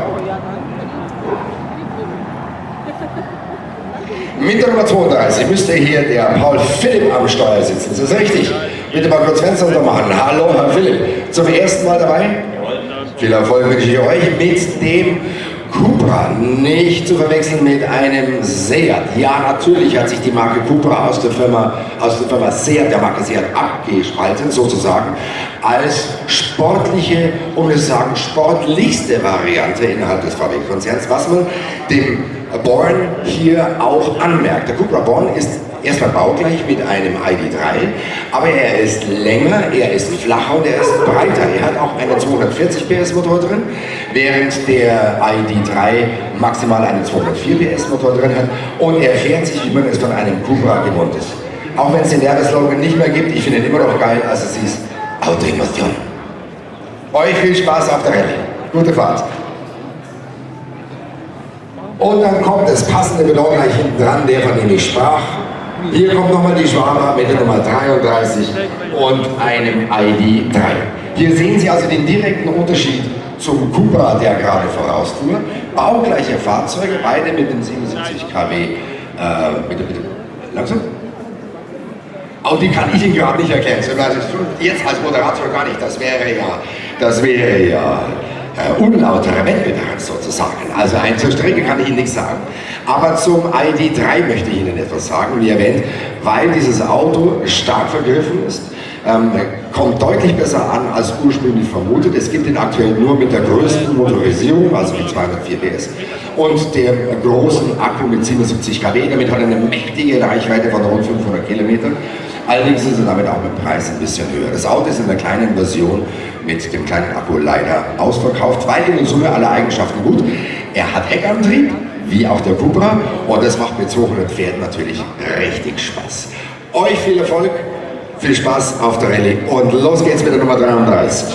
Mit der Nummer 32 müsste hier der Paul Philipp am Steuer sitzen. Das ist richtig. Bitte mal kurz Fenster machen. Hallo, Herr Philipp. Zum ersten Mal dabei? Viel Erfolg wünsche ich euch mit dem Cupra, nicht zu verwechseln mit einem Seat. Ja, natürlich hat sich die Marke Cupra aus der Firma Seat, der Marke Seat, abgespalten, sozusagen, als sportliche, um es zu sagen, sportlichste Variante innerhalb des VW-Konzerns, was man dem Born hier auch anmerkt. Der Cupra Born ist erstmal baugleich mit einem ID.3, aber er ist länger, er ist flacher und er ist breiter. Er hat auch einen 240 PS Motor drin, während der ID.3 maximal einen 204 PS Motor drin hat und er fährt sich, wie man es von einem Cupra gewohnt ist. Auch wenn es den Werbeslogan nicht mehr gibt, ich finde ihn immer noch geil, als es hieß Autoemotion. Euch viel Spaß auf der Rallye. Gute Fahrt. Und dann kommt das passende Beton gleich hinten dran, der von dem ich sprach. Hier kommt nochmal die Schwaber mit der Nummer 33 und einem ID.3. Hier sehen Sie also den direkten Unterschied zum Cupra, der gerade vorausfuhr. Baugleiche Fahrzeuge, beide mit dem 77 kW. Bitte, langsam. Auch die kann ich Ihnen gerade nicht erklären. Jetzt als Moderator gar nicht. Das wäre ja unlauterer Wettbewerb sozusagen. Also zur Strecke kann ich Ihnen nichts sagen. Aber zum ID.3 möchte ich Ihnen etwas sagen, wie erwähnt, weil dieses Auto stark vergriffen ist. Kommt deutlich besser an als ursprünglich vermutet. Es gibt ihn aktuell nur mit der größten Motorisierung, also mit 204 PS, und dem großen Akku mit 77 kW. Damit hat er eine mächtige Reichweite von rund 500 Kilometern. Allerdings ist er damit auch mit Preis ein bisschen höher. Das Auto ist in der kleinen Version mit dem kleinen Akku leider ausverkauft, weil in Summe alle Eigenschaften gut. Er hat Heckantrieb, wie auch der Cupra, und das macht mit 200 Pferden natürlich richtig Spaß. Euch viel Erfolg, viel Spaß auf der Rallye und los geht's mit der Nummer 33.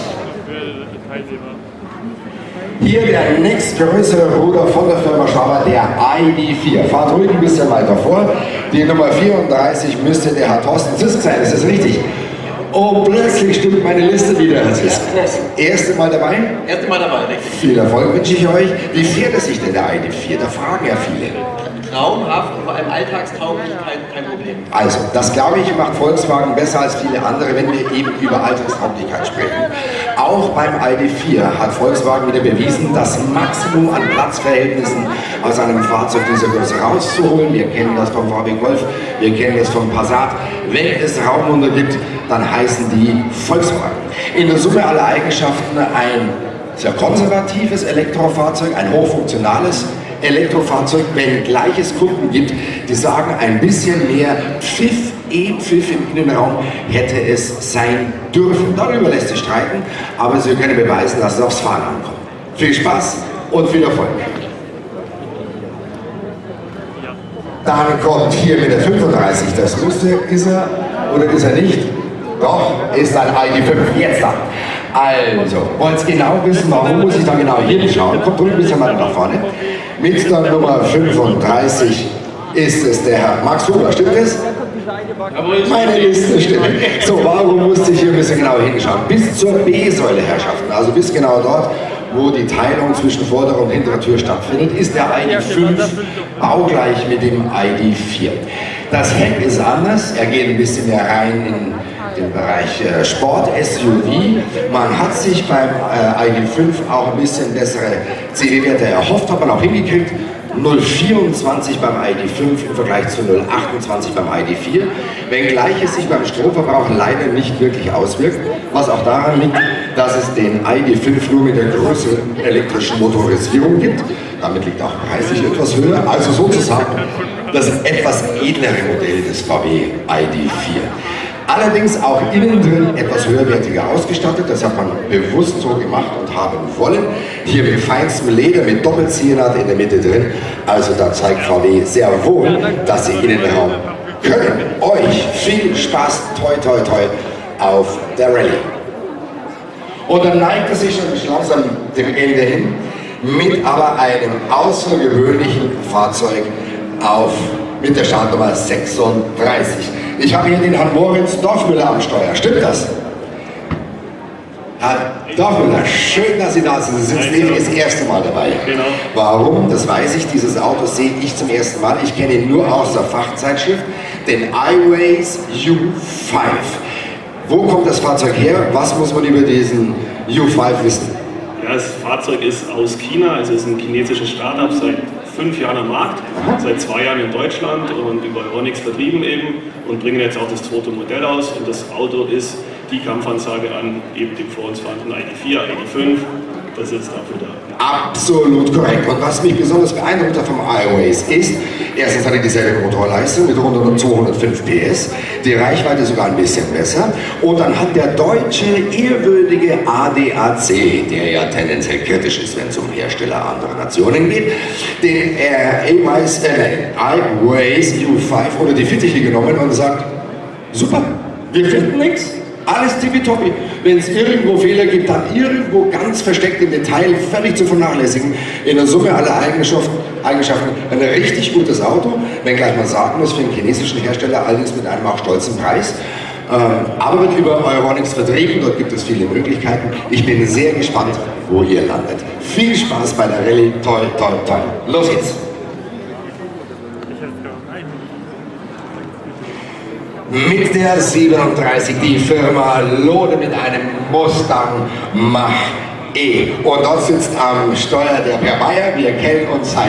Hier der nächstgrößere Bruder von der Firma Schwaber, der ID.4. Fahrt ruhig ein bisschen weiter vor. Die Nummer 34 müsste der Herr Thorsten Zisk sein, ist das richtig? Oh, plötzlich stimmt meine Liste wieder, Herr Zisk. Erste Mal dabei? Erste Mal dabei, richtig. Viel Erfolg wünsche ich euch. Wie fährt es sich denn der ID4? Da fragen ja viele. Traumhaft und vor allem alltagstauglich, kein Problem. Also, das glaube ich macht Volkswagen besser als viele andere, wenn wir eben über Alltagstauglichkeit sprechen. Auch beim ID4 hat Volkswagen wieder bewiesen, das Maximum an Platzverhältnissen aus einem Fahrzeug dieser Größe rauszuholen. Wir kennen das vom VW Golf, wir kennen das vom Passat. Wenn es Raumwunder gibt, dann heißen die Volkswagen. In der Summe aller Eigenschaften ein sehr konservatives Elektrofahrzeug, ein hochfunktionales Elektrofahrzeug, wenngleich es Kunden gibt, die sagen, ein bisschen mehr Pfiff, E-Pfiff im Innenraum hätte es sein dürfen. Darüber lässt sich streiten, aber Sie können beweisen, dass es aufs Fahren ankommt. Viel Spaß und viel Erfolg. Dann kommt hier mit der 35, das müsste, ist er oder ist er nicht? Doch, ist ein ID5, jetzt da. Also, wollt ihr genau wissen, warum muss ich da genau hinschauen? Kommt ruhig ein bisschen weiter nach vorne. Mit der Nummer 35 ist es der Herr Max Huber, stimmt es? Meine Liste stimmt. So, warum musste ich hier ein bisschen genauer hinschauen? Bis zur B-Säule, Herrschaften, also bis genau dort, wo die Teilung zwischen vorderer und hinterer Tür stattfindet, ist der ID5 baugleich mit dem ID4. Das Heck ist anders, er geht ein bisschen mehr rein in den Bereich Sport-SUV. Man hat sich beim ID5 auch ein bisschen bessere CD-Werte erhofft, hat man auch hingekriegt. 0,24 beim ID5 im Vergleich zu 0,28 beim ID4, wenngleich es sich beim Stromverbrauch leider nicht wirklich auswirkt, was auch daran liegt, dass es den ID5 nur mit der größeren elektrischen Motorisierung gibt. Damit liegt auch preislich etwas höher, also sozusagen das etwas edlere Modell des VW ID4. Allerdings auch innen drin etwas höherwertiger ausgestattet, das hat man bewusst so gemacht und haben wollen. Hier mit feinstem Leder, mit Doppelziehnaht in der Mitte drin. Also da zeigt VW sehr wohl, dass sie Innenraum können. Euch viel Spaß, toi toi toi, auf der Rallye. Und dann neigt es sich schon langsam dem Ende hin, mit aber einem außergewöhnlichen Fahrzeug mit der Startnummer 36. Ich habe hier den Herrn Moritz Dorfmüller am Steuer. Stimmt das? Herr Dorfmüller, schön, dass Sie da sind. Sie sitzen eben das erste Mal dabei. Genau. Warum? Das weiß ich. Dieses Auto sehe ich zum ersten Mal. Ich kenne ihn nur aus der Fachzeitschrift, den iWays U5. Wo kommt das Fahrzeug her? Was muss man über diesen U5 wissen? Ja, das Fahrzeug ist aus China, also es ist ein chinesisches Startup, seit 5 Jahren am Markt, seit 2 Jahren in Deutschland und über Euronics vertrieben eben und bringen jetzt auch das zweite Modell aus und das Auto ist die Kampfansage an eben dem vor uns vorhandenen ID4, ID5, das ist dafür da. Absolut korrekt. Und was mich besonders beeindruckt hat vom iWays ist, erstens hat er dieselbe Motorleistung mit rund 205 PS, die Reichweite sogar ein bisschen besser und dann hat der deutsche ehrwürdige ADAC, der ja tendenziell kritisch ist, wenn es um Hersteller anderer Nationen geht, den iWays U5 unter die Fittiche genommen und sagt, super, wir finden nichts. Alles tippitoppi. Wenn es irgendwo Fehler gibt, dann irgendwo ganz versteckt im Detail, völlig zu vernachlässigen. In der Summe aller Eigenschaften ein richtig gutes Auto, wenngleich man sagen muss, für einen chinesischen Hersteller allerdings mit einem auch stolzen Preis. Aber wird über Euronics vertrieben, dort gibt es viele Möglichkeiten. Ich bin sehr gespannt, wo ihr landet. Viel Spaß bei der Rallye, toi, toi, toi. Los geht's! Mit der 37 die Firma Lode mit einem Mustang Mach-E. Und dort sitzt am Steuer der Per Bayer. Wir kennen uns seit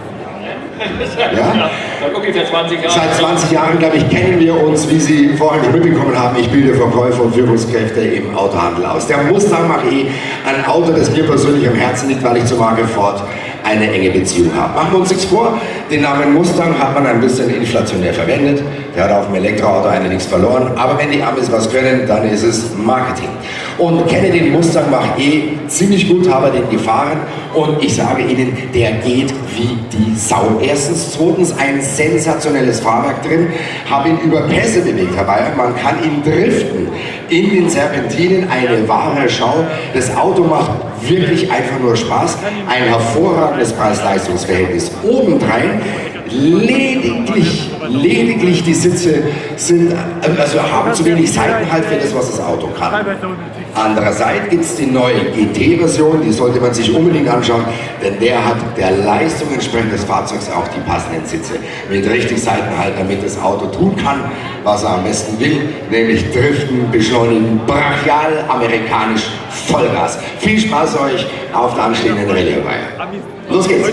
ungefähr 20 Jahren. Seit 20 Jahren, glaube ich, kennen wir uns, wie Sie vorhin schon mitbekommen haben. Ich bilde Verkäufer und Führungskräfte im Autohandel aus. Der Mustang Mach-E, ein Auto, das mir persönlich am Herzen liegt, weil ich zur Marke Ford eine enge Beziehung habe. Machen wir uns nichts vor, den Namen Mustang hat man ein bisschen inflationär verwendet. Der hat auf dem Elektroauto nichts verloren. Aber wenn die Amis was können, dann ist es Marketing. Und kenne den Mustang Mach-E ziemlich gut, habe den gefahren und ich sage Ihnen, der geht wie die Sau. Erstens, zweitens, ein sensationelles Fahrwerk drin, habe ihn über Pässe bewegt, Herr Bayer. Man kann ihn driften in den Serpentinen, eine wahre Schau. Das Auto macht wirklich einfach nur Spaß. Ein hervorragendes Preis-Leistungs-Verhältnis. Obendrein lediglich die Sitze sind, also haben zu wenig Seitenhalt für das, was das Auto kann. Andererseits gibt es die neue GT-Version, die sollte man sich unbedingt anschauen, denn der hat der Leistung entsprechend des Fahrzeugs auch die passenden Sitze mit richtig Seitenhalt, damit das Auto tun kann, was er am besten will, nämlich driften, beschleunigen, brachial, amerikanisch, Vollgas. Viel Spaß euch auf der anstehenden Rallye-Reihe. Los geht's!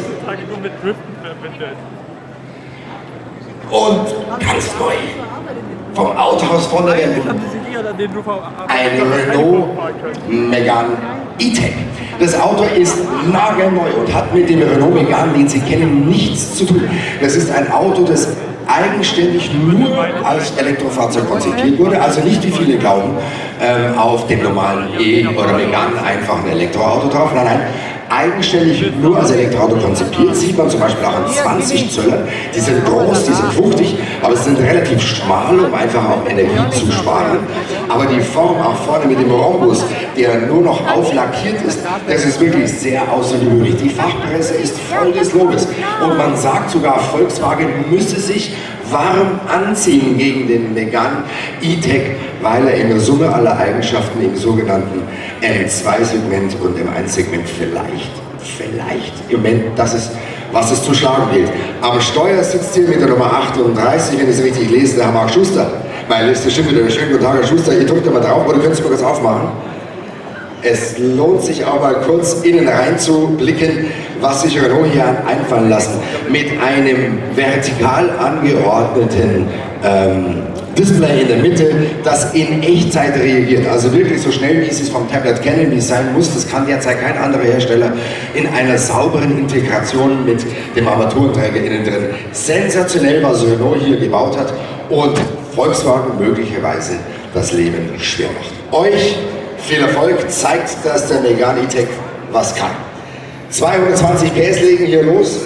Und ganz neu, vom Autohaus von der Welt, ein Renault Megane E-Tech. Das Auto ist nagelneu und hat mit dem Renault Megane, den Sie kennen, nichts zu tun. Das ist ein Auto, das eigenständig nur als Elektrofahrzeug konzipiert wurde, also nicht wie viele glauben, auf dem normalen E- oder Megane einfach ein Elektroauto drauf. Nein, nein, eigenständig nur als Elektroauto konzipiert, sieht man zum Beispiel auch an 20 Zöllern. Die sind groß, die sind wuchtig, aber sie sind relativ schmal, um einfach auch Energie zu sparen. Aber die Form auch vorne mit dem Rhombus, der nur noch auflackiert ist, das ist wirklich sehr außergewöhnlich. Die Fachpresse ist voll des Lobes und man sagt sogar, Volkswagen müsse sich warm anziehen gegen den Megane E-Tech, weil er in der Summe aller Eigenschaften im sogenannten M2-Segment und M1-Segment vielleicht im Moment das ist, was es zu schlagen gilt. Am Steuer sitzt hier mit der Nummer 38, wenn ich es richtig lese, der Herr Marc Schuster. Meine Liste stimmt wieder. Schönen guten Tag, Herr Schuster. Ihr drückt mal drauf, oder könnt ihr mal kurz aufmachen? Es lohnt sich auch mal kurz innen rein zu blicken, was sich Renault hier hat einfallen lassen. Mit einem vertikal angeordneten Display in der Mitte, das in Echtzeit reagiert. Also wirklich so schnell, wie Sie es vom Tablet kennen, wie es sein muss. Das kann derzeit kein anderer Hersteller in einer sauberen Integration mit dem Armaturenträger innen drin. Sensationell, was Renault hier gebaut hat und Volkswagen möglicherweise das Leben schwer macht. Euch viel Erfolg, zeigt, dass der Megane E-Tech was kann. 220 PS legen hier los.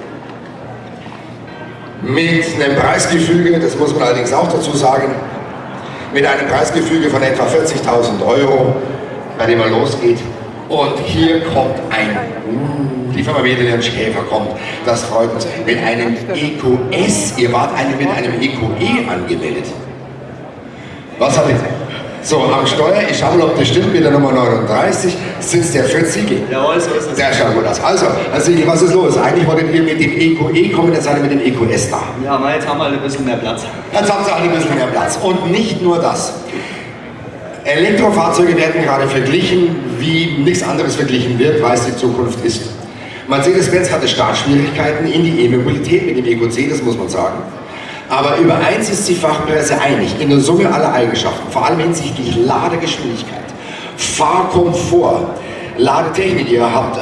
Mit einem Preisgefüge, das muss man allerdings auch dazu sagen, mit einem Preisgefüge von etwa 40.000 Euro, bei dem er losgeht. Und hier kommt die Firma Wedel und Schäfer kommt, das freut uns, mit einem EQS. Ihr wart mit einem EQE angemeldet. Was hat ihr? So, am Steuer, ich schaue mal, ob das stimmt, mit der Nummer 39 sitzt der Fritz Siegel. Jawohl, so ist es. Der schaut gut aus. Also, Herr Siegel, was ist los? Eigentlich wolltet ihr mit dem EQE kommen, jetzt seid ihr mit dem EQS da. Ja, aber jetzt haben wir alle ein bisschen mehr Platz. Jetzt haben sie alle ein bisschen mehr Platz. Und nicht nur das. Elektrofahrzeuge werden gerade verglichen, wie nichts anderes verglichen wird, weil es die Zukunft ist. Mercedes-Benz hatte Startschwierigkeiten in die E-Mobilität mit dem EQC, das muss man sagen. Aber über eins ist die Fachpresse einig, in der Summe aller Eigenschaften, vor allem hinsichtlich Ladegeschwindigkeit, Fahrkomfort, Ladetechnik. Ihr habt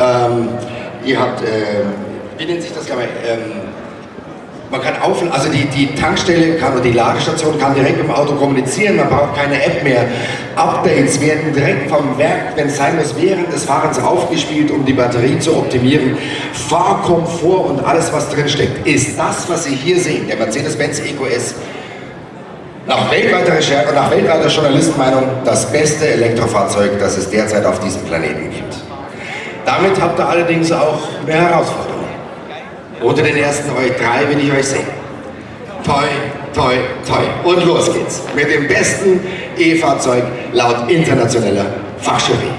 wie nennt sich das, glaube ich, man kann also die Tankstelle kann oder die Ladestation kann direkt mit dem Auto kommunizieren, man braucht keine App mehr. Updates werden direkt vom Werk, wenn es sein muss, während des Fahrens aufgespielt, um die Batterie zu optimieren. Fahrkomfort und alles, was drin steckt, ist das, was Sie hier sehen, der Mercedes-Benz EQS. Nach weltweiter Recherche und nach weltweiter Journalistenmeinung das beste Elektrofahrzeug, das es derzeit auf diesem Planeten gibt. Damit habt ihr allerdings auch eine Herausforderung. Unter den ersten euch drei will ich euch sehen. Toi, toi, toi. Und los geht's. Mit dem besten E-Fahrzeug laut internationaler Fachjury.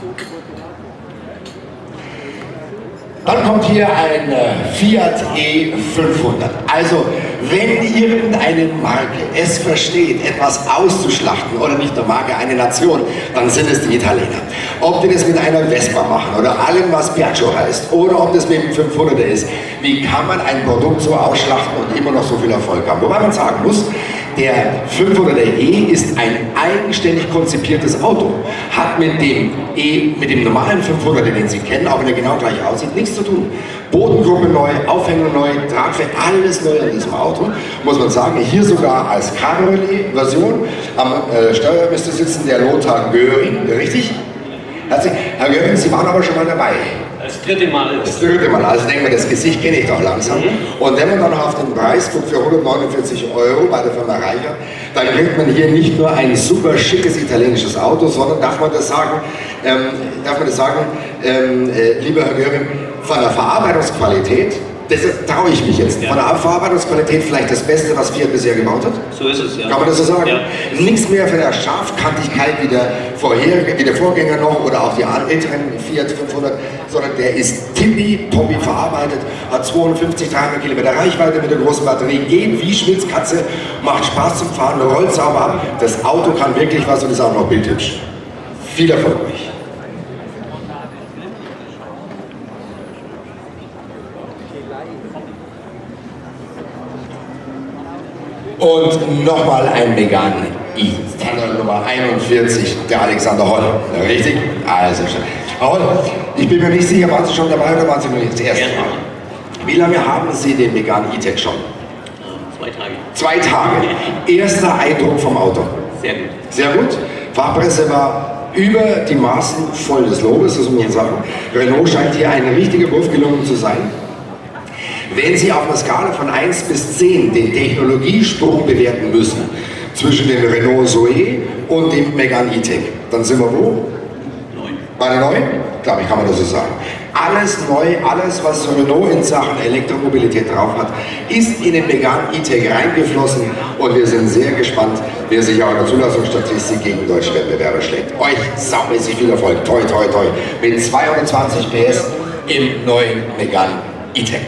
Dann kommt hier ein Fiat E500. Also, wenn irgendeine Marke es versteht, etwas auszuschlachten, oder nicht nur Marke, eine Nation, dann sind es die Italiener. Ob die das mit einer Vespa machen oder allem, was Piaggio heißt, oder ob das mit dem 500er ist, wie kann man ein Produkt so ausschlachten und immer noch so viel Erfolg haben? Wobei man sagen muss, der 500er ist ein eigenständig konzipiertes Auto, hat mit dem normalen 500er, den Sie kennen, auch wenn er genau gleich aussieht, nichts zu tun. Bodengruppe neu, Aufhängung neu, Tragfläche, alles neu an diesem Auto, muss man sagen. Hier sogar als Cabriolet-Version. Am Steuer müsste sitzen der Lothar Göring, richtig? Herr Göring, Sie waren aber schon mal dabei. Das dritte Mal. Das dritte Mal, also denke ich mir, das Gesicht kenne ich doch langsam. Und wenn man dann noch auf den Preis guckt für 149 Euro bei der Firma Reicher, dann kriegt man hier nicht nur ein super schickes italienisches Auto, sondern darf man das sagen, lieber Herr Göring, von der Verarbeitungsqualität Das traue ich mich jetzt. Von der Verarbeitungsqualität vielleicht das Beste, was Fiat bisher gebaut hat? So ist es, ja. Kann man das so sagen? Ja. Nichts mehr von der Scharfkantigkeit wie der Vorgänger noch oder auch die älteren Fiat 500, sondern der ist tippitoppi verarbeitet, hat 250, 300 Kilometer Reichweite mit der großen Batterie, geht wie Schmitzkatze, macht Spaß zum Fahren, rollt sauber ab. Das Auto kann wirklich was und ist auch noch bildhübsch. Viel Erfolg euch. Und nochmal ein Megane I. Standard Nummer 41, der Alexander Holl. Richtig? Also schon. Holl, ich bin mir nicht sicher, waren Sie schon dabei oder waren Sie noch nicht das erste Mal? Wie lange haben Sie den Megane E-Tech schon? 2 Tage. 2 Tage. Erster Eindruck vom Auto? Sehr gut. Sehr gut. Fachpresse war über die Maßen voll des Lobes, das muss man sagen. Renault scheint hier ein richtiger Wurf gelungen zu sein. Wenn Sie auf einer Skala von 1 bis 10 den Technologiesprung bewerten müssen zwischen dem Renault Zoe und dem Megane E-Tech, dann sind wir wo? 9. Bei der 9? Glaube ich, kann man das so sagen. Alles neu, alles, was Renault in Sachen Elektromobilität drauf hat, ist in den Megane E-Tech reingeflossen und wir sind sehr gespannt, wer sich auch in der Zulassungsstatistik gegen deutsche Wettbewerber schlägt. Euch saumäßig viel Erfolg, toi toi toi, mit 220 PS im neuen Megane E-Tech.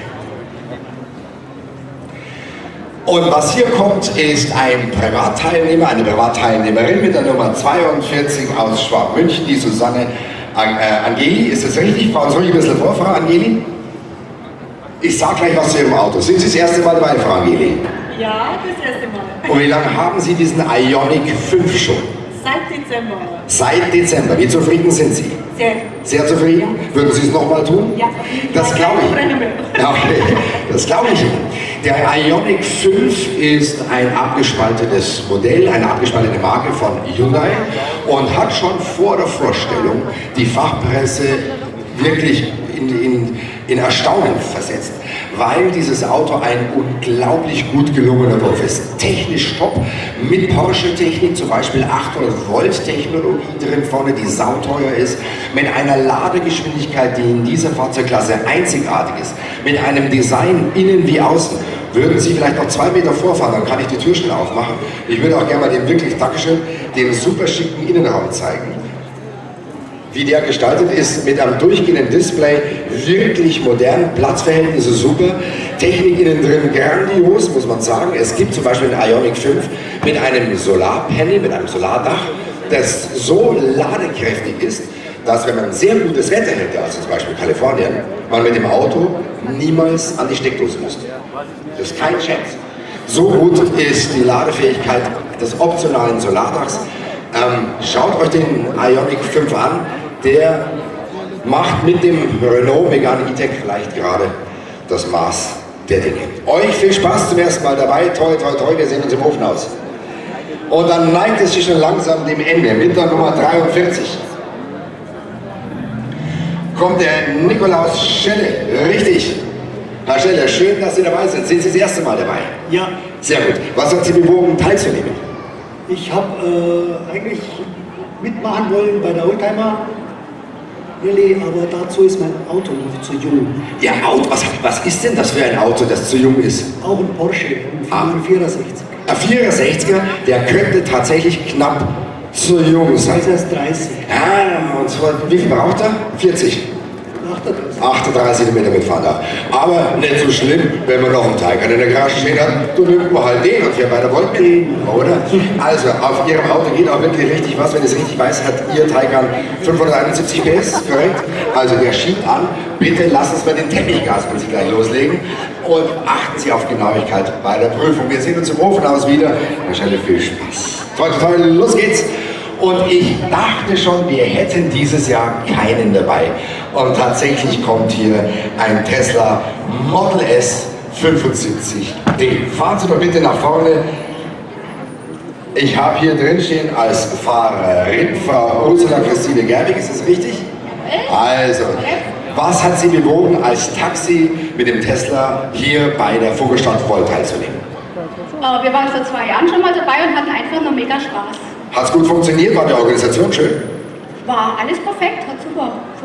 Und was hier kommt, ist ein Privatteilnehmer, eine Privatteilnehmerin mit der Nummer 42 aus Schwabmünchen, die Susanne Angeli. Ist das richtig? Fahren Sie ruhig ein bisschen vor, Frau Angeli? Ich sage gleich was zu Ihrem Auto. Sind Sie das erste Mal dabei, Frau Angeli? Ja, das erste Mal. Und wie lange haben Sie diesen Ioniq 5 schon? Seit Dezember. Seit Dezember. Wie zufrieden sind Sie? Sehr. Sehr zufrieden? Würden Sie es nochmal tun? Ja. Das glaube ich. Okay, das glaube ich. Der Ioniq 5 ist ein abgespaltenes Modell, eine abgespaltete Marke von Hyundai und hat schon vor der Vorstellung die Fachpresse wirklich in Erstaunen versetzt, weil dieses Auto ein unglaublich gut gelungener Wurf ist. Technisch top, mit Porsche-Technik, zum Beispiel 800 Volt Technologie drin vorne, die sauteuer ist, mit einer Ladegeschwindigkeit, die in dieser Fahrzeugklasse einzigartig ist, mit einem Design innen wie außen. Würden Sie vielleicht noch 2 Meter vorfahren, dann kann ich die Tür schnell aufmachen. Ich würde auch gerne mal den super schicken Innenraum zeigen. Wie der gestaltet ist, mit einem durchgehenden Display, wirklich modern, Platzverhältnisse super, Technik innen drin grandios, muss man sagen. Es gibt zum Beispiel den Ioniq 5 mit einem Solarpanel, mit einem Solardach, das so ladekräftig ist, dass wenn man sehr gutes Wetter hätte, also zum Beispiel Kalifornien, man mit dem Auto niemals an die Steckdose müsste. Das ist kein Scherz. So gut ist die Ladefähigkeit des optionalen Solardachs. Schaut euch den Ioniq 5 an, der macht mit dem Renault Megane E-Tech vielleicht gerade das Maß der Dinge. Euch viel Spaß zum ersten Mal dabei, toi toi toi, wir sehen uns im Ofenhaus. Und dann neigt es sich schon langsam dem Ende, mit der Nummer 43. Kommt der Nikolaus Schelle, richtig. Herr Schelle, schön, dass Sie dabei sind. Sind Sie das erste Mal dabei? Ja. Sehr gut. Was hat Sie bewogen, teilzunehmen? Ich habe eigentlich mitmachen wollen bei der Oldtimer Rallye, aber dazu ist mein Auto noch zu jung. Ja, Auto, was ist denn das für ein Auto, das zu jung ist? Auch ein Porsche, ein 64. Ein 64er, der könnte tatsächlich knapp zu jung sein. Das ist 30. Ah, und zwar, wie viel braucht er? 40. 38 Kilometer mitfahren darf. Aber nicht so schlimm, wenn man noch einen Taycan in der Garage stehen hat, dann nimmt man halt den und fährt weiter Volt mit, oder? Also, auf Ihrem Auto geht auch wirklich richtig was. Wenn ich es richtig weiß, hat Ihr Taycan 571 PS, korrekt? Also, der schiebt an. Bitte lassen Sie mal den Teppichgas, wenn Sie gleich loslegen. Und achten Sie auf Genauigkeit bei der Prüfung. Wir sehen uns im Ofenhaus wieder. Wahrscheinlich viel Spaß. Toi, toi, toi, los geht's! Und ich dachte schon, wir hätten dieses Jahr keinen dabei. Und tatsächlich kommt hier ein Tesla Model S 75D. Fahren Sie doch bitte nach vorne. Ich habe hier drin stehen als Fahrerin Frau Ursula Christine Gerbig, ist das richtig? Also, was hat Sie bewogen, als Taxi mit dem Tesla hier bei der Vogelstadt Volt teilzunehmen? Wir waren vor 2 Jahren schon mal dabei und hatten einfach nur mega Spaß. Hat es gut funktioniert? War die Organisation schön? War alles perfekt, hat super funktioniert.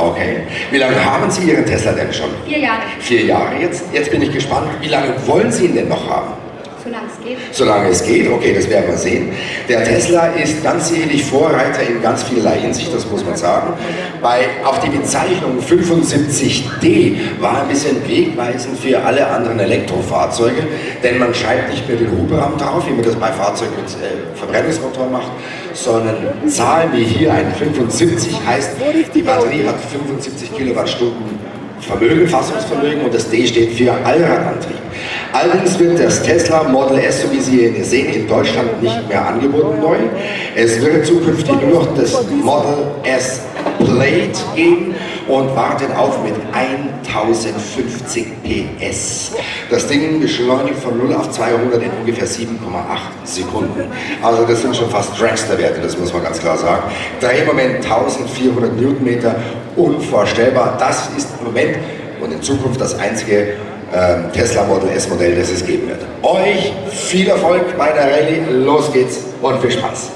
Okay. Wie lange haben Sie Ihren Tesla denn schon? 4 Jahre. 4 Jahre. Jetzt bin ich gespannt, wie lange wollen Sie ihn denn noch haben? Solange es geht. Solange es geht, okay, das werden wir sehen. Der Tesla ist ganz sicherlich Vorreiter in ganz vielerlei Hinsicht, das muss man sagen. Auch die Bezeichnung 75D war ein bisschen wegweisend für alle anderen Elektrofahrzeuge, denn man schreibt nicht mehr den Hubraum drauf, wie man das bei Fahrzeugen mit Verbrennungsmotor macht, sondern Zahlen wie hier ein 75 heißt, die Batterie hat 75 Kilowattstunden Vermögen, Fassungsvermögen, und das D steht für Allradantrieb. Allerdings wird das Tesla Model S, so wie Sie ihn sehen, in Deutschland nicht mehr angeboten neu. Es wird zukünftig nur noch das Model S Plate geben und wartet auf mit 1050 PS. Das Ding beschleunigt von 0 auf 200 in ungefähr 7,8 Sekunden. Also das sind schon fast Dragster-Werte, das muss man ganz klar sagen. Drehmoment 1400 Newtonmeter, unvorstellbar. Das ist im Moment und in Zukunft das einzige Tesla Model S Modell, das es geben wird. Euch viel Erfolg bei der Rallye, los geht's und viel Spaß.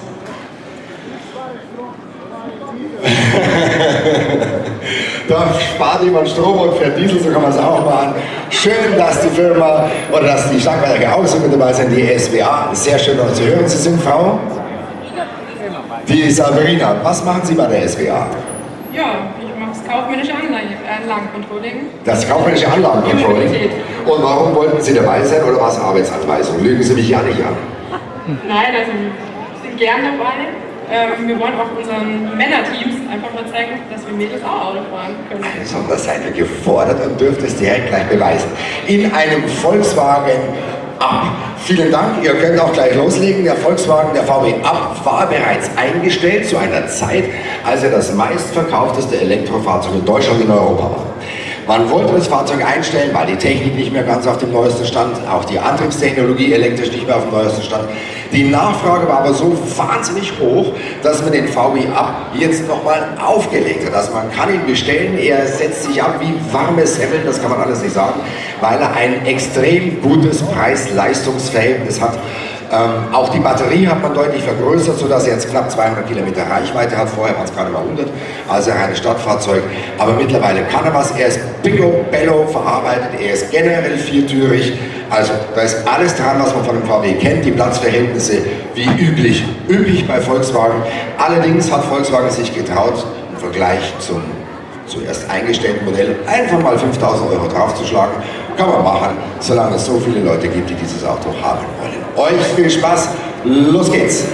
Da spart jemand Strom und fährt Diesel, so kann man es auch machen. Schön, dass die Firma oder dass die Schlagwerke auch so mit dabei sind, die SWA. Sehr schön, euch zu hören. Sie sind Frau? Die Sabrina. Was machen Sie bei der SWA? Ja, ich mache das kaufmännische Anlagencontrolling. Das kaufmännische Anlagencontrolling? Und warum wollten Sie dabei sein oder war es Arbeitsanweisung? Lügen Sie mich ja nicht an. Nein, also wir sind gern dabei. Wir wollen auch unseren Männerteams einfach mal zeigen, dass wir Mädels auch Auto fahren können. Also, da seid ihr gefordert und dürft es direkt gleich beweisen. In einem Volkswagen Up. Vielen Dank, ihr könnt auch gleich loslegen. Der Volkswagen, der VW Up, war bereits eingestellt zu einer Zeit, als er das meistverkaufteste Elektrofahrzeug in Deutschland und in Europa war. Man wollte das Fahrzeug einstellen, weil die Technik nicht mehr ganz auf dem neuesten stand, auch die Antriebstechnologie elektrisch nicht mehr auf dem neuesten stand. Die Nachfrage war aber so wahnsinnig hoch, dass man den VW Up jetzt nochmal aufgelegt hat. Also man kann ihn bestellen, er setzt sich ab wie warmes Semmeln, das kann man alles nicht sagen, weil er ein extrem gutes Preis-Leistungs-Verhältnis hat. Auch die Batterie hat man deutlich vergrößert, sodass er jetzt knapp 200 Kilometer Reichweite hat. Vorher waren es gerade mal 100, also ein reines Stadtfahrzeug. Aber mittlerweile kann er was. Er ist picobello verarbeitet, er ist generell viertürig. Also da ist alles dran, was man von dem VW kennt. Die Platzverhältnisse wie üblich bei Volkswagen. Allerdings hat Volkswagen sich getraut, im Vergleich zum zuerst eingestellten Modell einfach mal 5.000 € draufzuschlagen. Kann man machen, solange es so viele Leute gibt, die dieses Auto haben wollen. Euch viel Spaß, los geht's!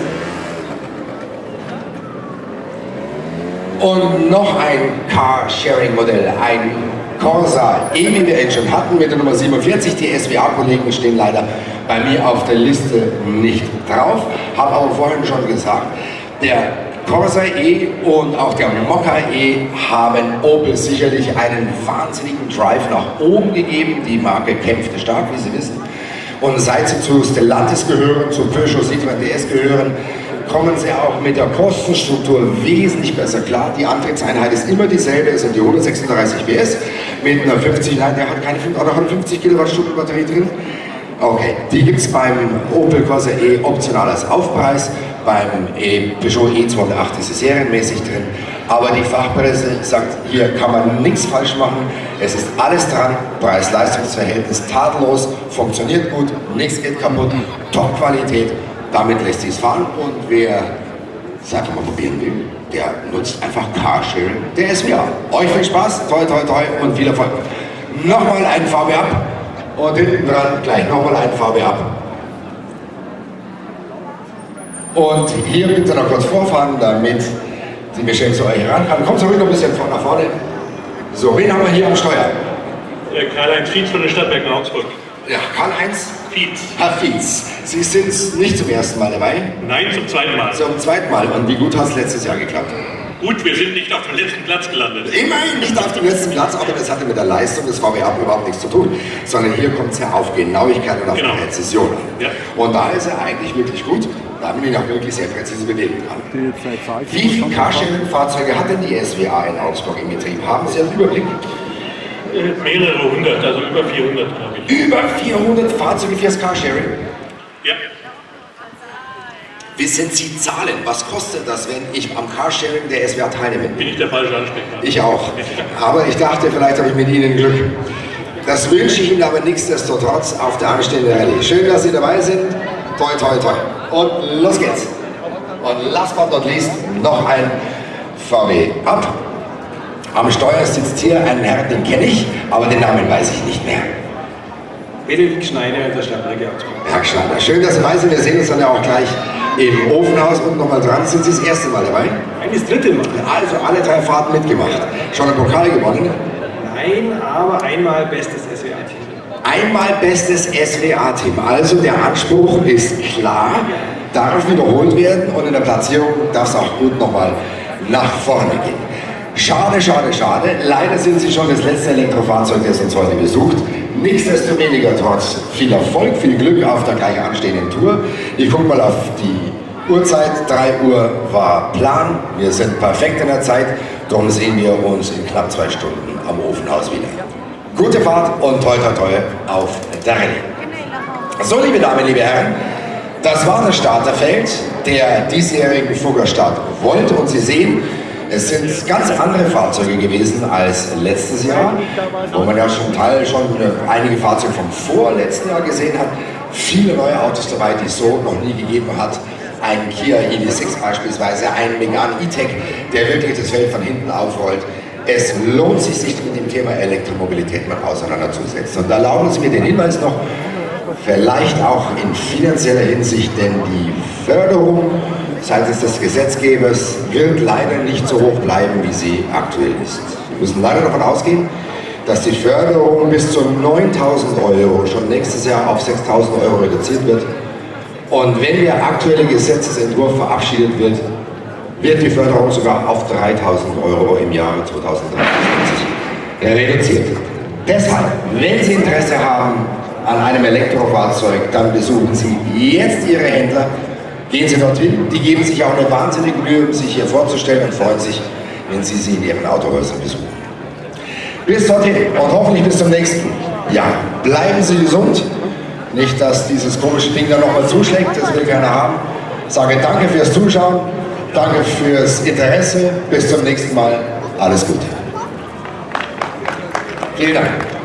Und noch ein Carsharing-Modell, ein Corsa E, wie wir ihn schon hatten, mit der Nummer 47. Die SWA-Kollegen stehen leider bei mir auf der Liste nicht drauf, habe aber vorhin schon gesagt, der Corsa E und auch der Mokka E haben Opel sicherlich einen wahnsinnigen Drive nach oben gegeben. Die Marke kämpfte stark, wie Sie wissen. Und seit sie zu Stellantis gehören, zu Peugeot Citroën DS gehören, kommen sie auch mit der Kostenstruktur wesentlich besser klar. Die Antriebseinheit ist immer dieselbe, es sind die 136 PS mit einer 50, nein, der hat keine 50 Kilowattstunden Batterie drin. Okay, die gibt es beim Opel Corsa E optional als Aufpreis, beim Peugeot E208 ist es serienmäßig drin, aber die Fachpresse sagt, hier kann man nichts falsch machen, es ist alles dran, Preis-Leistungs-Verhältnis tadellos, funktioniert gut, nichts geht kaputt, Top-Qualität, damit lässt sich es fahren und wer es einfach mal probieren will, der nutzt einfach Carsharing der SWA. Euch viel Spaß, toi toi toi und viel Erfolg. Nochmal ein VW Up. Und hinten dran gleich nochmal ein VW Up. Und hier bitte noch kurz vorfahren, damit die Michelle zu euch ran kann. Kommt so ruhig noch ein bisschen nach vorne. So, wen haben wir hier am Steuer? Karl-Heinz Fietz von den Stadtwerken Augsburg. Ja, Karl-Heinz Fietz. Herr Fietz, Sie sind nicht zum ersten Mal dabei? Nein, zum zweiten Mal. Zum zweiten Mal. Und wie gut hat es letztes Jahr geklappt? Gut, wir sind nicht auf dem letzten Platz gelandet. Immerhin nicht auf dem letzten Platz, aber das hatte mit der Leistung des VW Up überhaupt nichts zu tun, sondern hier kommt es ja auf Genauigkeit und auf Präzision an. Ja. Und da ist er eigentlich wirklich gut, da man ihn auch wirklich sehr präzise bewegen kann. Wie viele Carsharing-Fahrzeuge hat denn die SWA in Augsburg im Betrieb? Haben Sie einen Überblick? Mehrere hundert, also über 400, glaube ich. Über 400 Fahrzeuge fürs Carsharing? Ja. Wissen Sie Zahlen? Was kostet das, wenn ich am Carsharing der SWA teilnehme? Bin ich der falsche Ansprechpartner? Ich auch. Aber ich dachte, vielleicht habe ich mit Ihnen Glück. Das wünsche ich Ihnen aber nichtsdestotrotz auf der anstehenden Rallye. Schön, dass Sie dabei sind. Toi, toi, toi. Und los geht's. Und last but not least noch ein VW Up. Am Steuer sitzt hier ein Herr, den kenne ich, aber den Namen weiß ich nicht mehr. Benedikt Schneider in der Stadtwerke Augsburg. Herr Schneider, schön, dass Sie dabei sind. Wir sehen uns dann ja auch gleich im Ofenhaus und nochmal dran. Sind Sie das erste Mal dabei? Nein, das dritte Mal. Also alle 3 Fahrten mitgemacht. Schon ein Pokal gewonnen? Nein, aber einmal bestes SWA-Team. Einmal bestes SWA-Team. Also der Anspruch ist klar, darf wiederholt werden und in der Platzierung darf es auch gut nochmal nach vorne gehen. Schade, schade, schade. Leider sind Sie schon das letzte Elektrofahrzeug, das uns heute besucht. Nichtsdestoweniger trotz viel Erfolg, viel Glück auf der gleich anstehenden Tour. Ich gucke mal auf die Uhrzeit. 3 Uhr war Plan. Wir sind perfekt in der Zeit. Darum sehen wir uns in knapp 2 Stunden am Ofenhaus wieder. Gute Fahrt und toi toi toi auf der Rallye. So, liebe Damen, liebe Herren, das war das Starterfeld der diesjährigen Fuggerstadt Volt und Sie sehen, es sind ganz andere Fahrzeuge gewesen als letztes Jahr, wo man ja schon einige Fahrzeuge vom vorletzten Jahr gesehen hat. Viele neue Autos dabei, die es so noch nie gegeben hat. Ein Kia EV6 beispielsweise, ein Megane E-Tech, der wirklich das Feld von hinten aufrollt. Es lohnt sich mit dem Thema Elektromobilität mal auseinanderzusetzen. Und da erlauben Sie mir den Hinweis noch, vielleicht auch in finanzieller Hinsicht, denn die Förderung seitens des Gesetzgebers wird leider nicht so hoch bleiben, wie sie aktuell ist. Wir müssen leider davon ausgehen, dass die Förderung bis zu 9.000 € schon nächstes Jahr auf 6.000 € reduziert wird. Und wenn der aktuelle Gesetzesentwurf verabschiedet wird, wird die Förderung sogar auf 3.000 € im Jahre 2023 reduziert. Deshalb, wenn Sie Interesse haben an einem Elektrofahrzeug, dann besuchen Sie jetzt Ihre Händler. Gehen Sie dorthin, die geben sich auch eine wahnsinnige Mühe, um sich hier vorzustellen und freuen sich, wenn Sie sie in Ihren Autohäusern besuchen. Bis dorthin und hoffentlich bis zum nächsten Jahr. Bleiben Sie gesund. Nicht, dass dieses komische Ding da nochmal zuschlägt, das will keiner haben. Ich sage danke fürs Zuschauen, danke fürs Interesse. Bis zum nächsten Mal. Alles Gute. Vielen Dank.